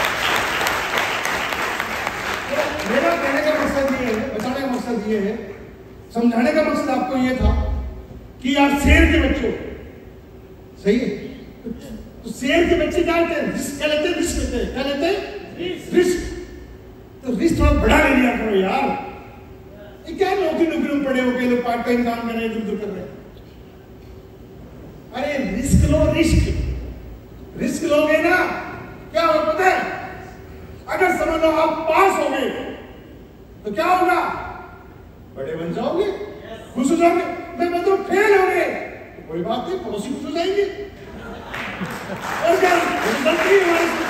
मेरा कहने का मकसद ये है, बताने का मकसद ये है, समझाने का मकसद आपको ये था कि आप शेर के बच्चे हो, सही है? तो शेर के बच्चे क्या लेते हैं? रिस्क क्या लेते हैं? रिस्क लेते हैं। क्या लेते हैं? रिस्क। तो रिस्क थोड़ा बड़ा ले लिया करो यार। ये क्या नौकरी नौकरी में पड़े हो के लोग पार्ट टाइम काम कर रहे हैं, इधर उधर कर रहे हैं। अरे रिस्क लो, रिस्क रिस्क लोगे ना, क्या हो पता है? अगर समझ लो आप पास हो गए तो क्या होगा? बड़े बन जाओगे, खुश हो जाओगे। मैं मतलब फेल हो गए तो कोई बात नहीं, पड़ोसी खुश हो जाएंगे। और क्या गलती हमारी